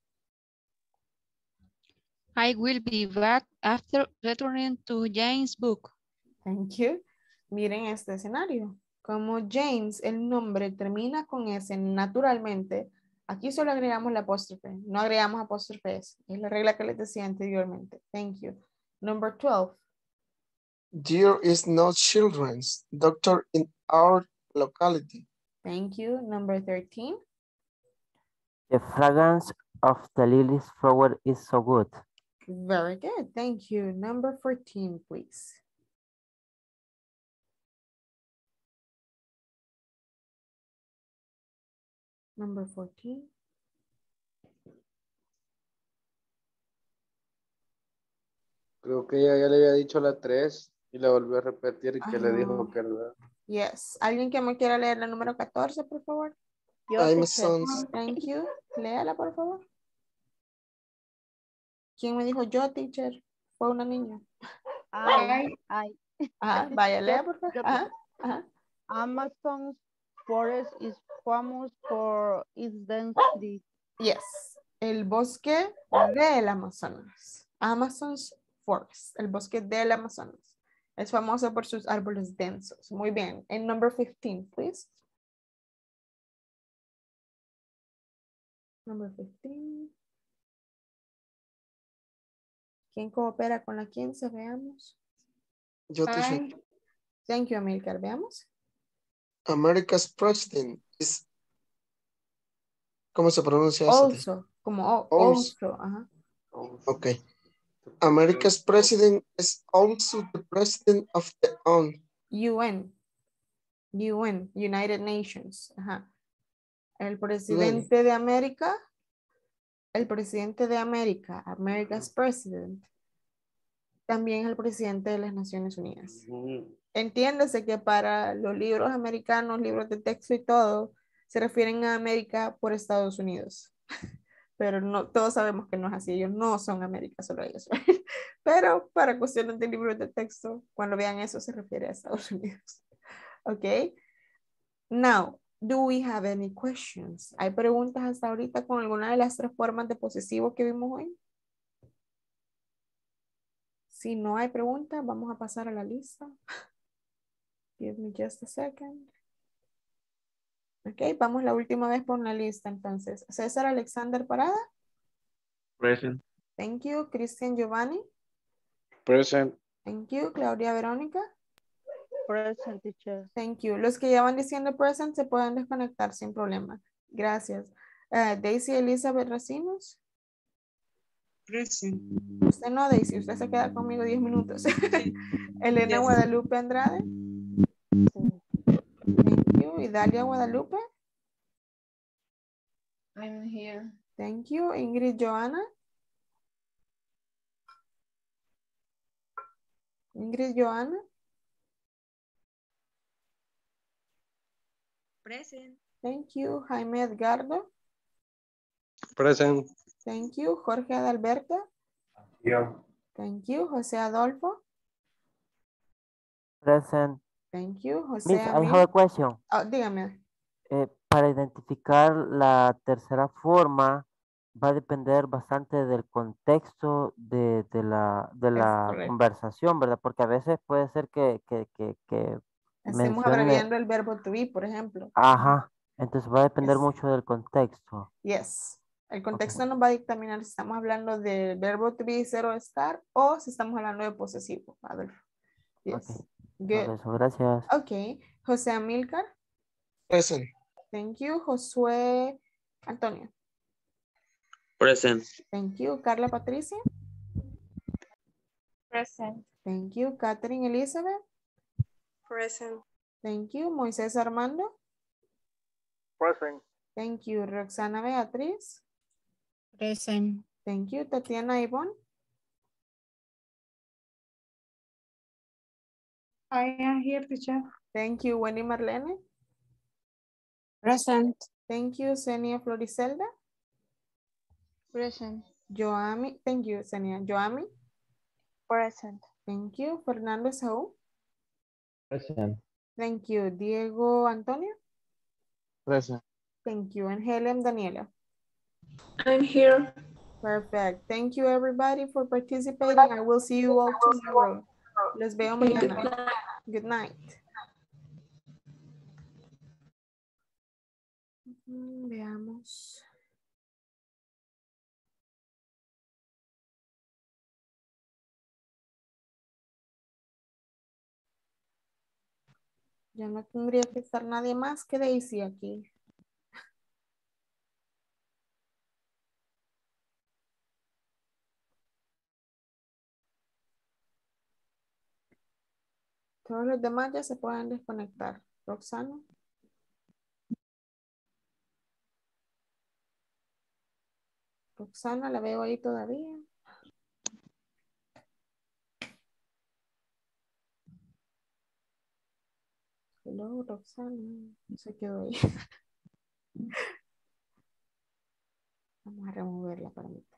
I will be back after returning to Jane's book. Thank you. Miren este escenario. Como James, el nombre termina con S naturalmente, aquí solo agregamos la apóstrofe, no agregamos apóstrofe S. Es la regla que les decía anteriormente. Thank you. Number 12. There is no children's doctor in our locality. Thank you. Number 13. The fragrance of the lily's flower is so good. Very good. Thank you. Number 14, please. Number 14. Creo que ella ya le había dicho la 3 y la volvió a repetir que le dijo que era. Yes. ¿Alguien que me quiera leer la número 14, por favor? Thank you. Léala, por favor. ¿Quién me dijo yo, teacher? Fue una niña. Vaya, lea, por favor. Amazon's forest is famous for its density. Yes. El bosque del Amazonas. Amazon's forest. El bosque del Amazonas. Es famoso por sus árboles densos. Muy bien. En number 15, please. Number 15. ¿Quién coopera con la 15? Veamos. Yo te sé. Thank you, Amilcar. Veamos. America's president is, ¿cómo se pronuncia eso? Also, como also. Ajá. Okay. America's president is also the president of the UN, United Nations. Ajá. El presidente de América, America's president, también es el presidente de las Naciones Unidas. Entiéndase que para los libros americanos, libros de texto y todo, se refieren a América por Estados Unidos. Pero no, todos sabemos que no es así, ellos no son América, solo ellos. Pero para cuestiones de libros de texto, cuando vean eso se refiere a Estados Unidos. Ok. Now, do we have any questions? ¿Hay preguntas hasta ahorita con alguna de las 3 formas de posesivo que vimos hoy? Si no hay preguntas, vamos a pasar a la lista. Give me just a second. Ok, vamos la última vez por la lista entonces. César Alexander Parada. Present. Thank you. Cristian Giovanni. Present. Thank you. Claudia Verónica. Present, teacher. Thank you. Los que ya van diciendo present se pueden desconectar sin problema. Gracias. Daisy Elizabeth Racinos. Present. Usted no, Daisy. Usted se queda conmigo 10 minutos. Elena Guadalupe Andrade. Thank you. Idalia Guadalupe. I'm here. Thank you. Ingrid Joana. Ingrid Joana. Present. Thank you. Jaime Edgardo. Present. Thank you. Jorge Adalberto. Yeah. Thank you. José Adolfo. Present. Thank you. José Miss, I have a question. Oh, dígame. Para identificar la tercera forma va a depender bastante del contexto de la conversación, ¿verdad? Porque a veces puede ser que Estemos abreviando el verbo to be, por ejemplo. Ajá. Entonces va a depender mucho del contexto. Yes. El contexto nos va a dictaminar si estamos hablando del verbo to be, ser o estar, o si estamos hablando de posesivo. Adolfo. Yes. Okay. Good. Eso, gracias. Ok. José Amílcar. Present. Thank you. Josué Antonio. Present. Thank you. Carla Patricia. Present. Thank you. Catherine Elizabeth. Present. Thank you. Moisés Armando. Present. Thank you. Roxana Beatriz. Present. Thank you. Tatiana Ivonne. I am here, teacher. Thank you. Wendy Marlene. Present. Thank you. Senia Floricelda. Present. Joami. Thank you, Senia. Joami. Present. Thank you. Fernando Saúl. Present. Thank you. Diego Antonio. Present. Thank you. And Helen Daniela. I'm here. Perfect. Thank you everybody for participating. I will see you all tomorrow. Los veo mañana. Good night. Veamos. Ya no tendría que estar nadie más que Daisy aquí. Todos los demás ya se pueden desconectar. Roxana. Roxana, la veo ahí todavía. Hello, Roxana. Se quedó ahí. Vamos a removerla para mí.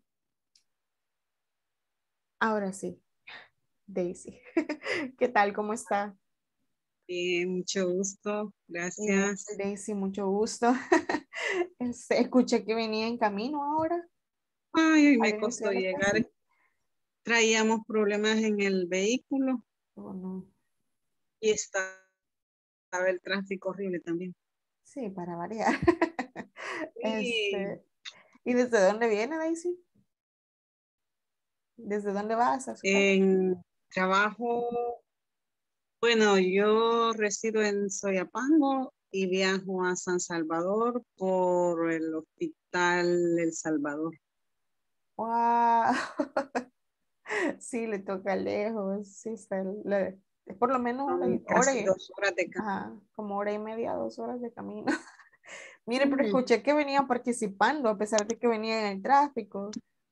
Ahora sí. Daisy. ¿Qué tal? ¿Cómo está? Mucho gusto. Gracias. Daisy, mucho gusto. Escuché que venía en camino ahora. Ay, me costó llegar. Traíamos problemas en el vehículo. Oh, no. Y estaba el tráfico horrible también. Sí, para variar. Sí. ¿Y desde dónde viene, Daisy? ¿Desde dónde vas? En trabajo Bueno, yo resido en Soyapango y viajo a San Salvador por el Hospital El Salvador. Wow. Sí, le toca lejos. Sí, es por lo menos Casi 2 horas de camino. Ajá, como hora y media, 2 horas de camino. Mire, pero escuché que venían participando a pesar de que venían en el tráfico.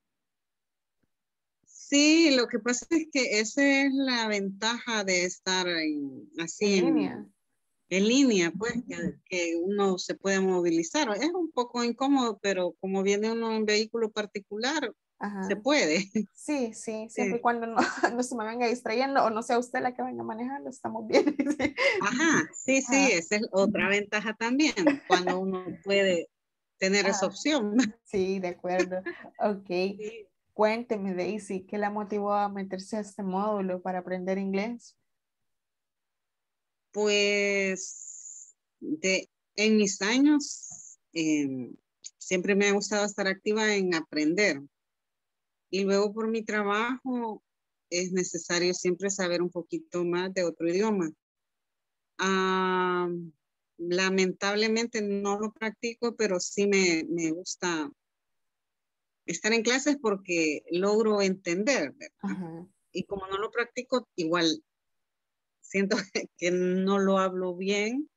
Sí, lo que pasa es que esa es la ventaja de estar así en línea, pues, que uno se puede movilizar. Es un poco incómodo, pero como viene uno en vehículo particular, se puede. Sí, siempre y cuando no se me venga distrayendo o no sea usted la que venga manejando, estamos bien. Ajá, sí, esa es otra ventaja también, cuando uno puede tener esa opción. Sí, de acuerdo. Ok. Cuénteme, Daisy, ¿qué la motivó a meterse a este módulo para aprender inglés? Pues en mis años siempre me ha gustado estar activa en aprender. Y luego por mi trabajo es necesario siempre saber un poquito más de otro idioma. Lamentablemente no lo practico, pero sí me gusta estar en clases porque logro entender, ¿verdad? Y como no lo practico, igual siento que no lo hablo bien,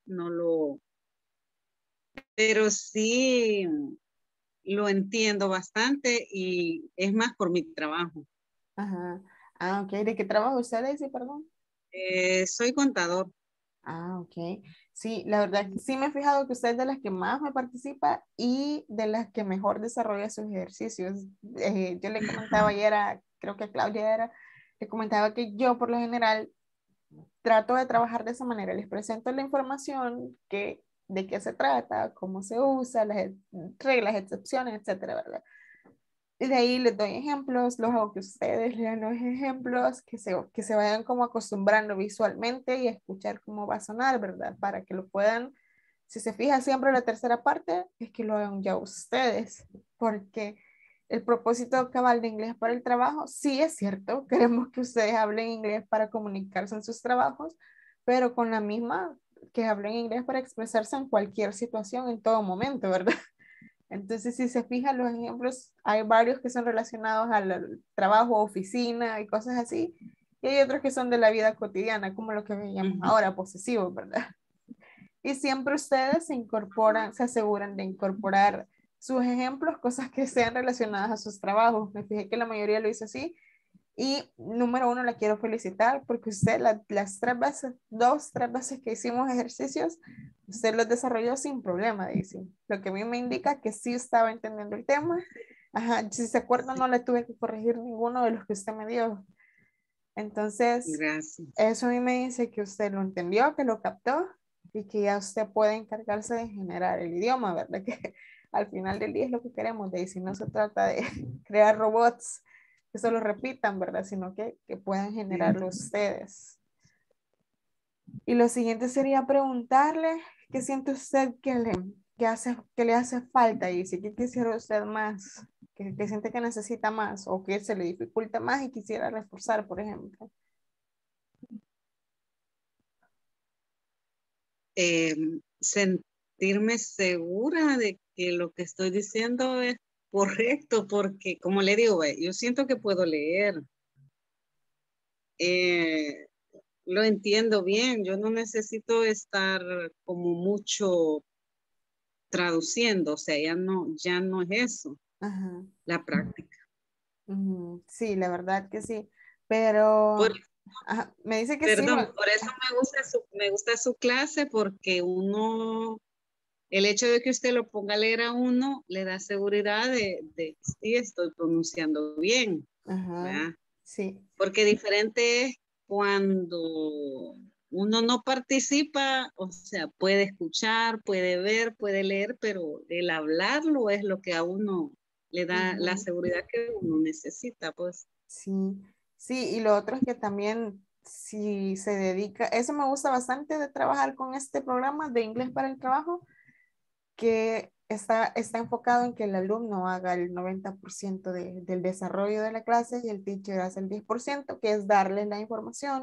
pero sí lo entiendo bastante y es más por mi trabajo. Ajá. Ah, ok. ¿De qué trabaja usted, Daisy, perdón? Soy contador. Ah, ok. Sí, la verdad que sí me he fijado que usted es de las que más me participa y de las que mejor desarrolla sus ejercicios. Yo le comentaba ayer creo que a Claudia le comentaba que yo por lo general trato de trabajar de esa manera. Les presento la información, de qué se trata, cómo se usa, las reglas, excepciones, etcétera, ¿verdad? Y de ahí les doy ejemplos, los hago que ustedes lean los ejemplos, que se vayan como acostumbrando visualmente y a escuchar cómo va a sonar, ¿verdad? Para que lo puedan, si se fija siempre la tercera parte, es que lo hagan ya ustedes, porque el propósito cabal de inglés para el trabajo, sí es cierto, queremos que ustedes hablen inglés para comunicarse en sus trabajos, pero con la misma que hablen inglés para expresarse en cualquier situación, en todo momento, ¿verdad? Entonces, si se fijan los ejemplos, hay varios que son relacionados al trabajo, oficina y cosas así, y hay otros que son de la vida cotidiana, como lo que veíamos ahora, posesivos, ¿verdad? Y siempre ustedes se incorporan, se aseguran de incorporar sus ejemplos, cosas que sean relacionadas a sus trabajos. Me fijé que la mayoría lo hizo así. Y número uno, la quiero felicitar porque usted las 3 veces, 2, 3 veces que hicimos ejercicios, usted los desarrolló sin problema, dice. Lo que a mí me indica que sí estaba entendiendo el tema. Ajá, si se acuerdan, no le tuve que corregir ninguno de los que usted me dio. Entonces, eso a mí me dice que usted lo entendió, que lo captó y que ya usted puede encargarse de generar el idioma, ¿verdad? Que al final del día es lo que queremos, Daisy. No se trata de crear robots que solo repitan, ¿verdad? Sino que puedan generarlo ustedes. Y lo siguiente sería preguntarle qué siente usted que le hace falta y si quisiera usted más, que siente que necesita más o que se le dificulta más y quisiera reforzar, por ejemplo. Sentirme segura de que lo que estoy diciendo es correcto, porque como le digo, yo siento que puedo leer. Lo entiendo bien, yo no necesito estar como mucho traduciendo, o sea, ya no es eso, la práctica. Sí, la verdad que sí, pero me dice que perdón, sí. Por eso me gusta su clase, porque el hecho de que usted lo ponga a leer a uno, le da seguridad de sí, estoy pronunciando bien. Sí. Porque diferente es cuando uno no participa, o sea, puede escuchar, puede ver, puede leer, pero el hablarlo es lo que a uno le da la seguridad que uno necesita, pues. Sí, sí, y lo otro es que también si se dedica, eso me gusta bastante de trabajar con este programa de inglés para el trabajo, que está enfocado en que el alumno haga el 90% del desarrollo de la clase y el teacher hace el 10%, que es darle la información,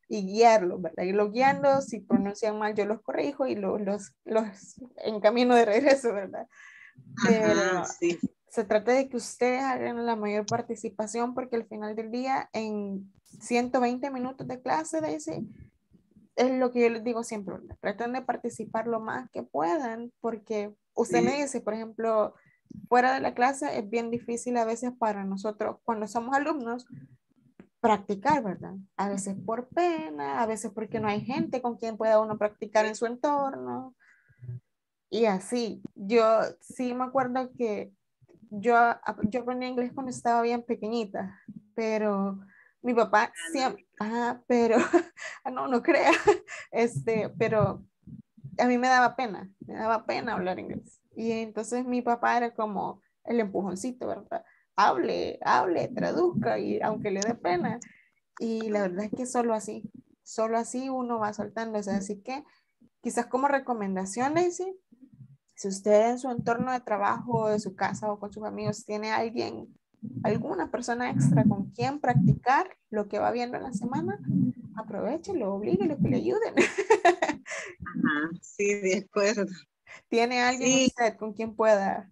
y guiarlos, ¿verdad? Irlos guiando, si pronuncian mal yo los corrijo y los en camino de regreso, ¿verdad? Pero sí. se trata de que ustedes hagan la mayor participación porque al final del día en 120 minutos de clase, Daisy, es lo que yo les digo siempre, ¿verdad? Traten de participar lo más que puedan porque usted me dice, por ejemplo, fuera de la clase es bien difícil a veces para nosotros cuando somos alumnos practicar, ¿verdad? A veces por pena, a veces porque no hay gente con quien pueda uno practicar en su entorno. Y así, yo sí me acuerdo que yo aprendí inglés cuando estaba bien pequeñita, pero mi papá siempre, pero, no crea, pero a mí me daba pena hablar inglés. Y entonces mi papá era como el empujoncito, ¿verdad? Hable, traduzca, y aunque le dé pena. Y la verdad es que solo así uno va soltándose. Así que quizás como recomendaciones, ¿sí? Si usted en su entorno de trabajo, de su casa o con sus amigos tiene alguna persona extra con quien practicar lo que va viendo en la semana, aprovechelo, oblíguelo que le ayuden. Ajá, sí, de acuerdo. ¿Tiene alguien usted con quien pueda?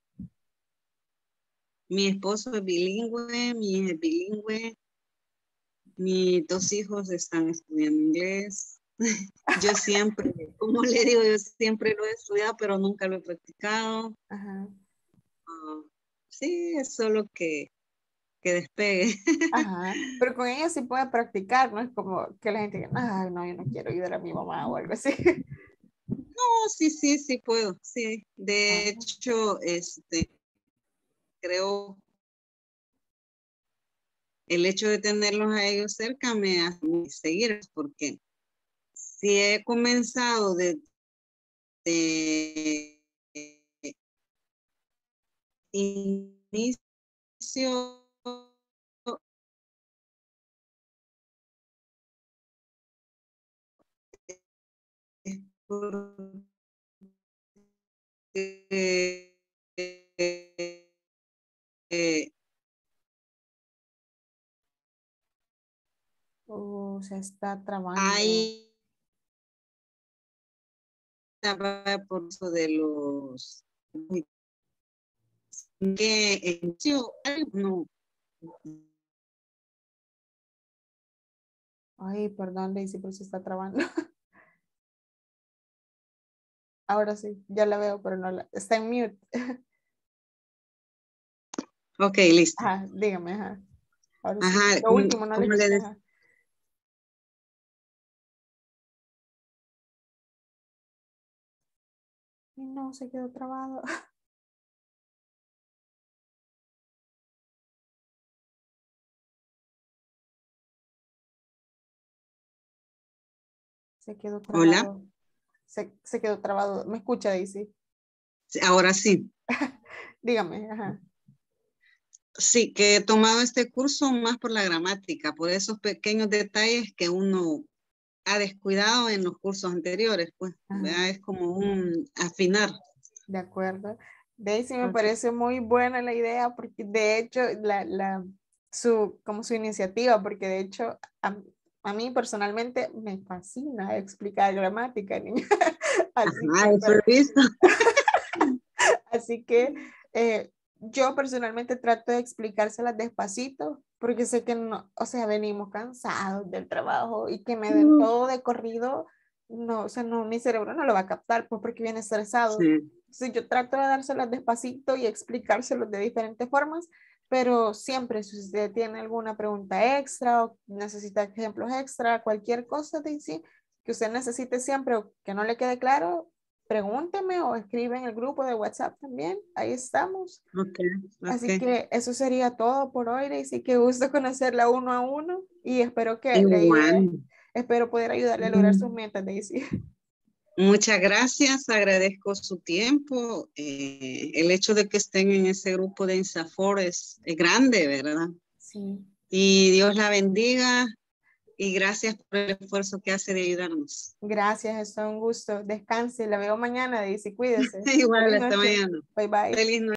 Mi esposo es bilingüe, mi hija es bilingüe, mis 2 hijos están estudiando inglés. Yo siempre, como le digo, yo siempre lo he estudiado, pero nunca lo he practicado. Ajá. Sí, es solo que despegue. Ajá, pero con ella sí puede practicar, no es como que la gente diga, ay, no, yo no quiero ayudar a mi mamá o algo así. No, sí puedo, sí. De hecho, creo el hecho de tenerlos a ellos cerca me hace seguir, porque si he comenzado de inicio Se está trabando. Ahí por eso de los que no. Ay, perdón, Daisy, pero se está trabando. Ahora sí, ya la veo, pero no está en mute. Ok, listo. Ajá, dígame, ajá. Ahora Ajá, sí. Lo último, no le escuché. No, se quedó trabado. Se quedó trabado. Hola. Se quedó trabado. ¿Me escucha, Daisy? Ahora sí. Dígame, ajá. Sí, que he tomado este curso más por la gramática, por esos pequeños detalles que uno ha descuidado en los cursos anteriores, pues, es como un afinar. De acuerdo. Daisy, me parece muy buena la idea, porque de hecho, como su iniciativa, porque de hecho, a mí personalmente me fascina explicar gramática, niña. Así que yo personalmente trato de explicárselas despacito, porque sé que no, o sea, venimos cansados del trabajo y que me den todo de corrido, no, o sea, no, mi cerebro no lo va a captar, pues porque viene estresado. Entonces yo trato de dárselas despacito y explicárselos de diferentes formas, pero siempre si usted tiene alguna pregunta extra o necesita ejemplos extra, cualquier cosa de sí, que usted necesite siempre o que no le quede claro, pregúnteme o escribe en el grupo de WhatsApp también, ahí estamos. Así que eso sería todo por hoy, Daisy, qué gusto conocerla uno a uno y espero que le ayude, espero poder ayudarle a lograr sus metas, Daisy. Muchas gracias, agradezco su tiempo. El hecho de que estén en ese grupo de INSAFOR es grande, ¿verdad? Sí. Y Dios la bendiga y gracias por el esfuerzo que hace de ayudarnos. Gracias, es un gusto. Descanse, la veo mañana, Daisy, cuídese. Igual, hasta mañana. Bye bye. Feliz noche.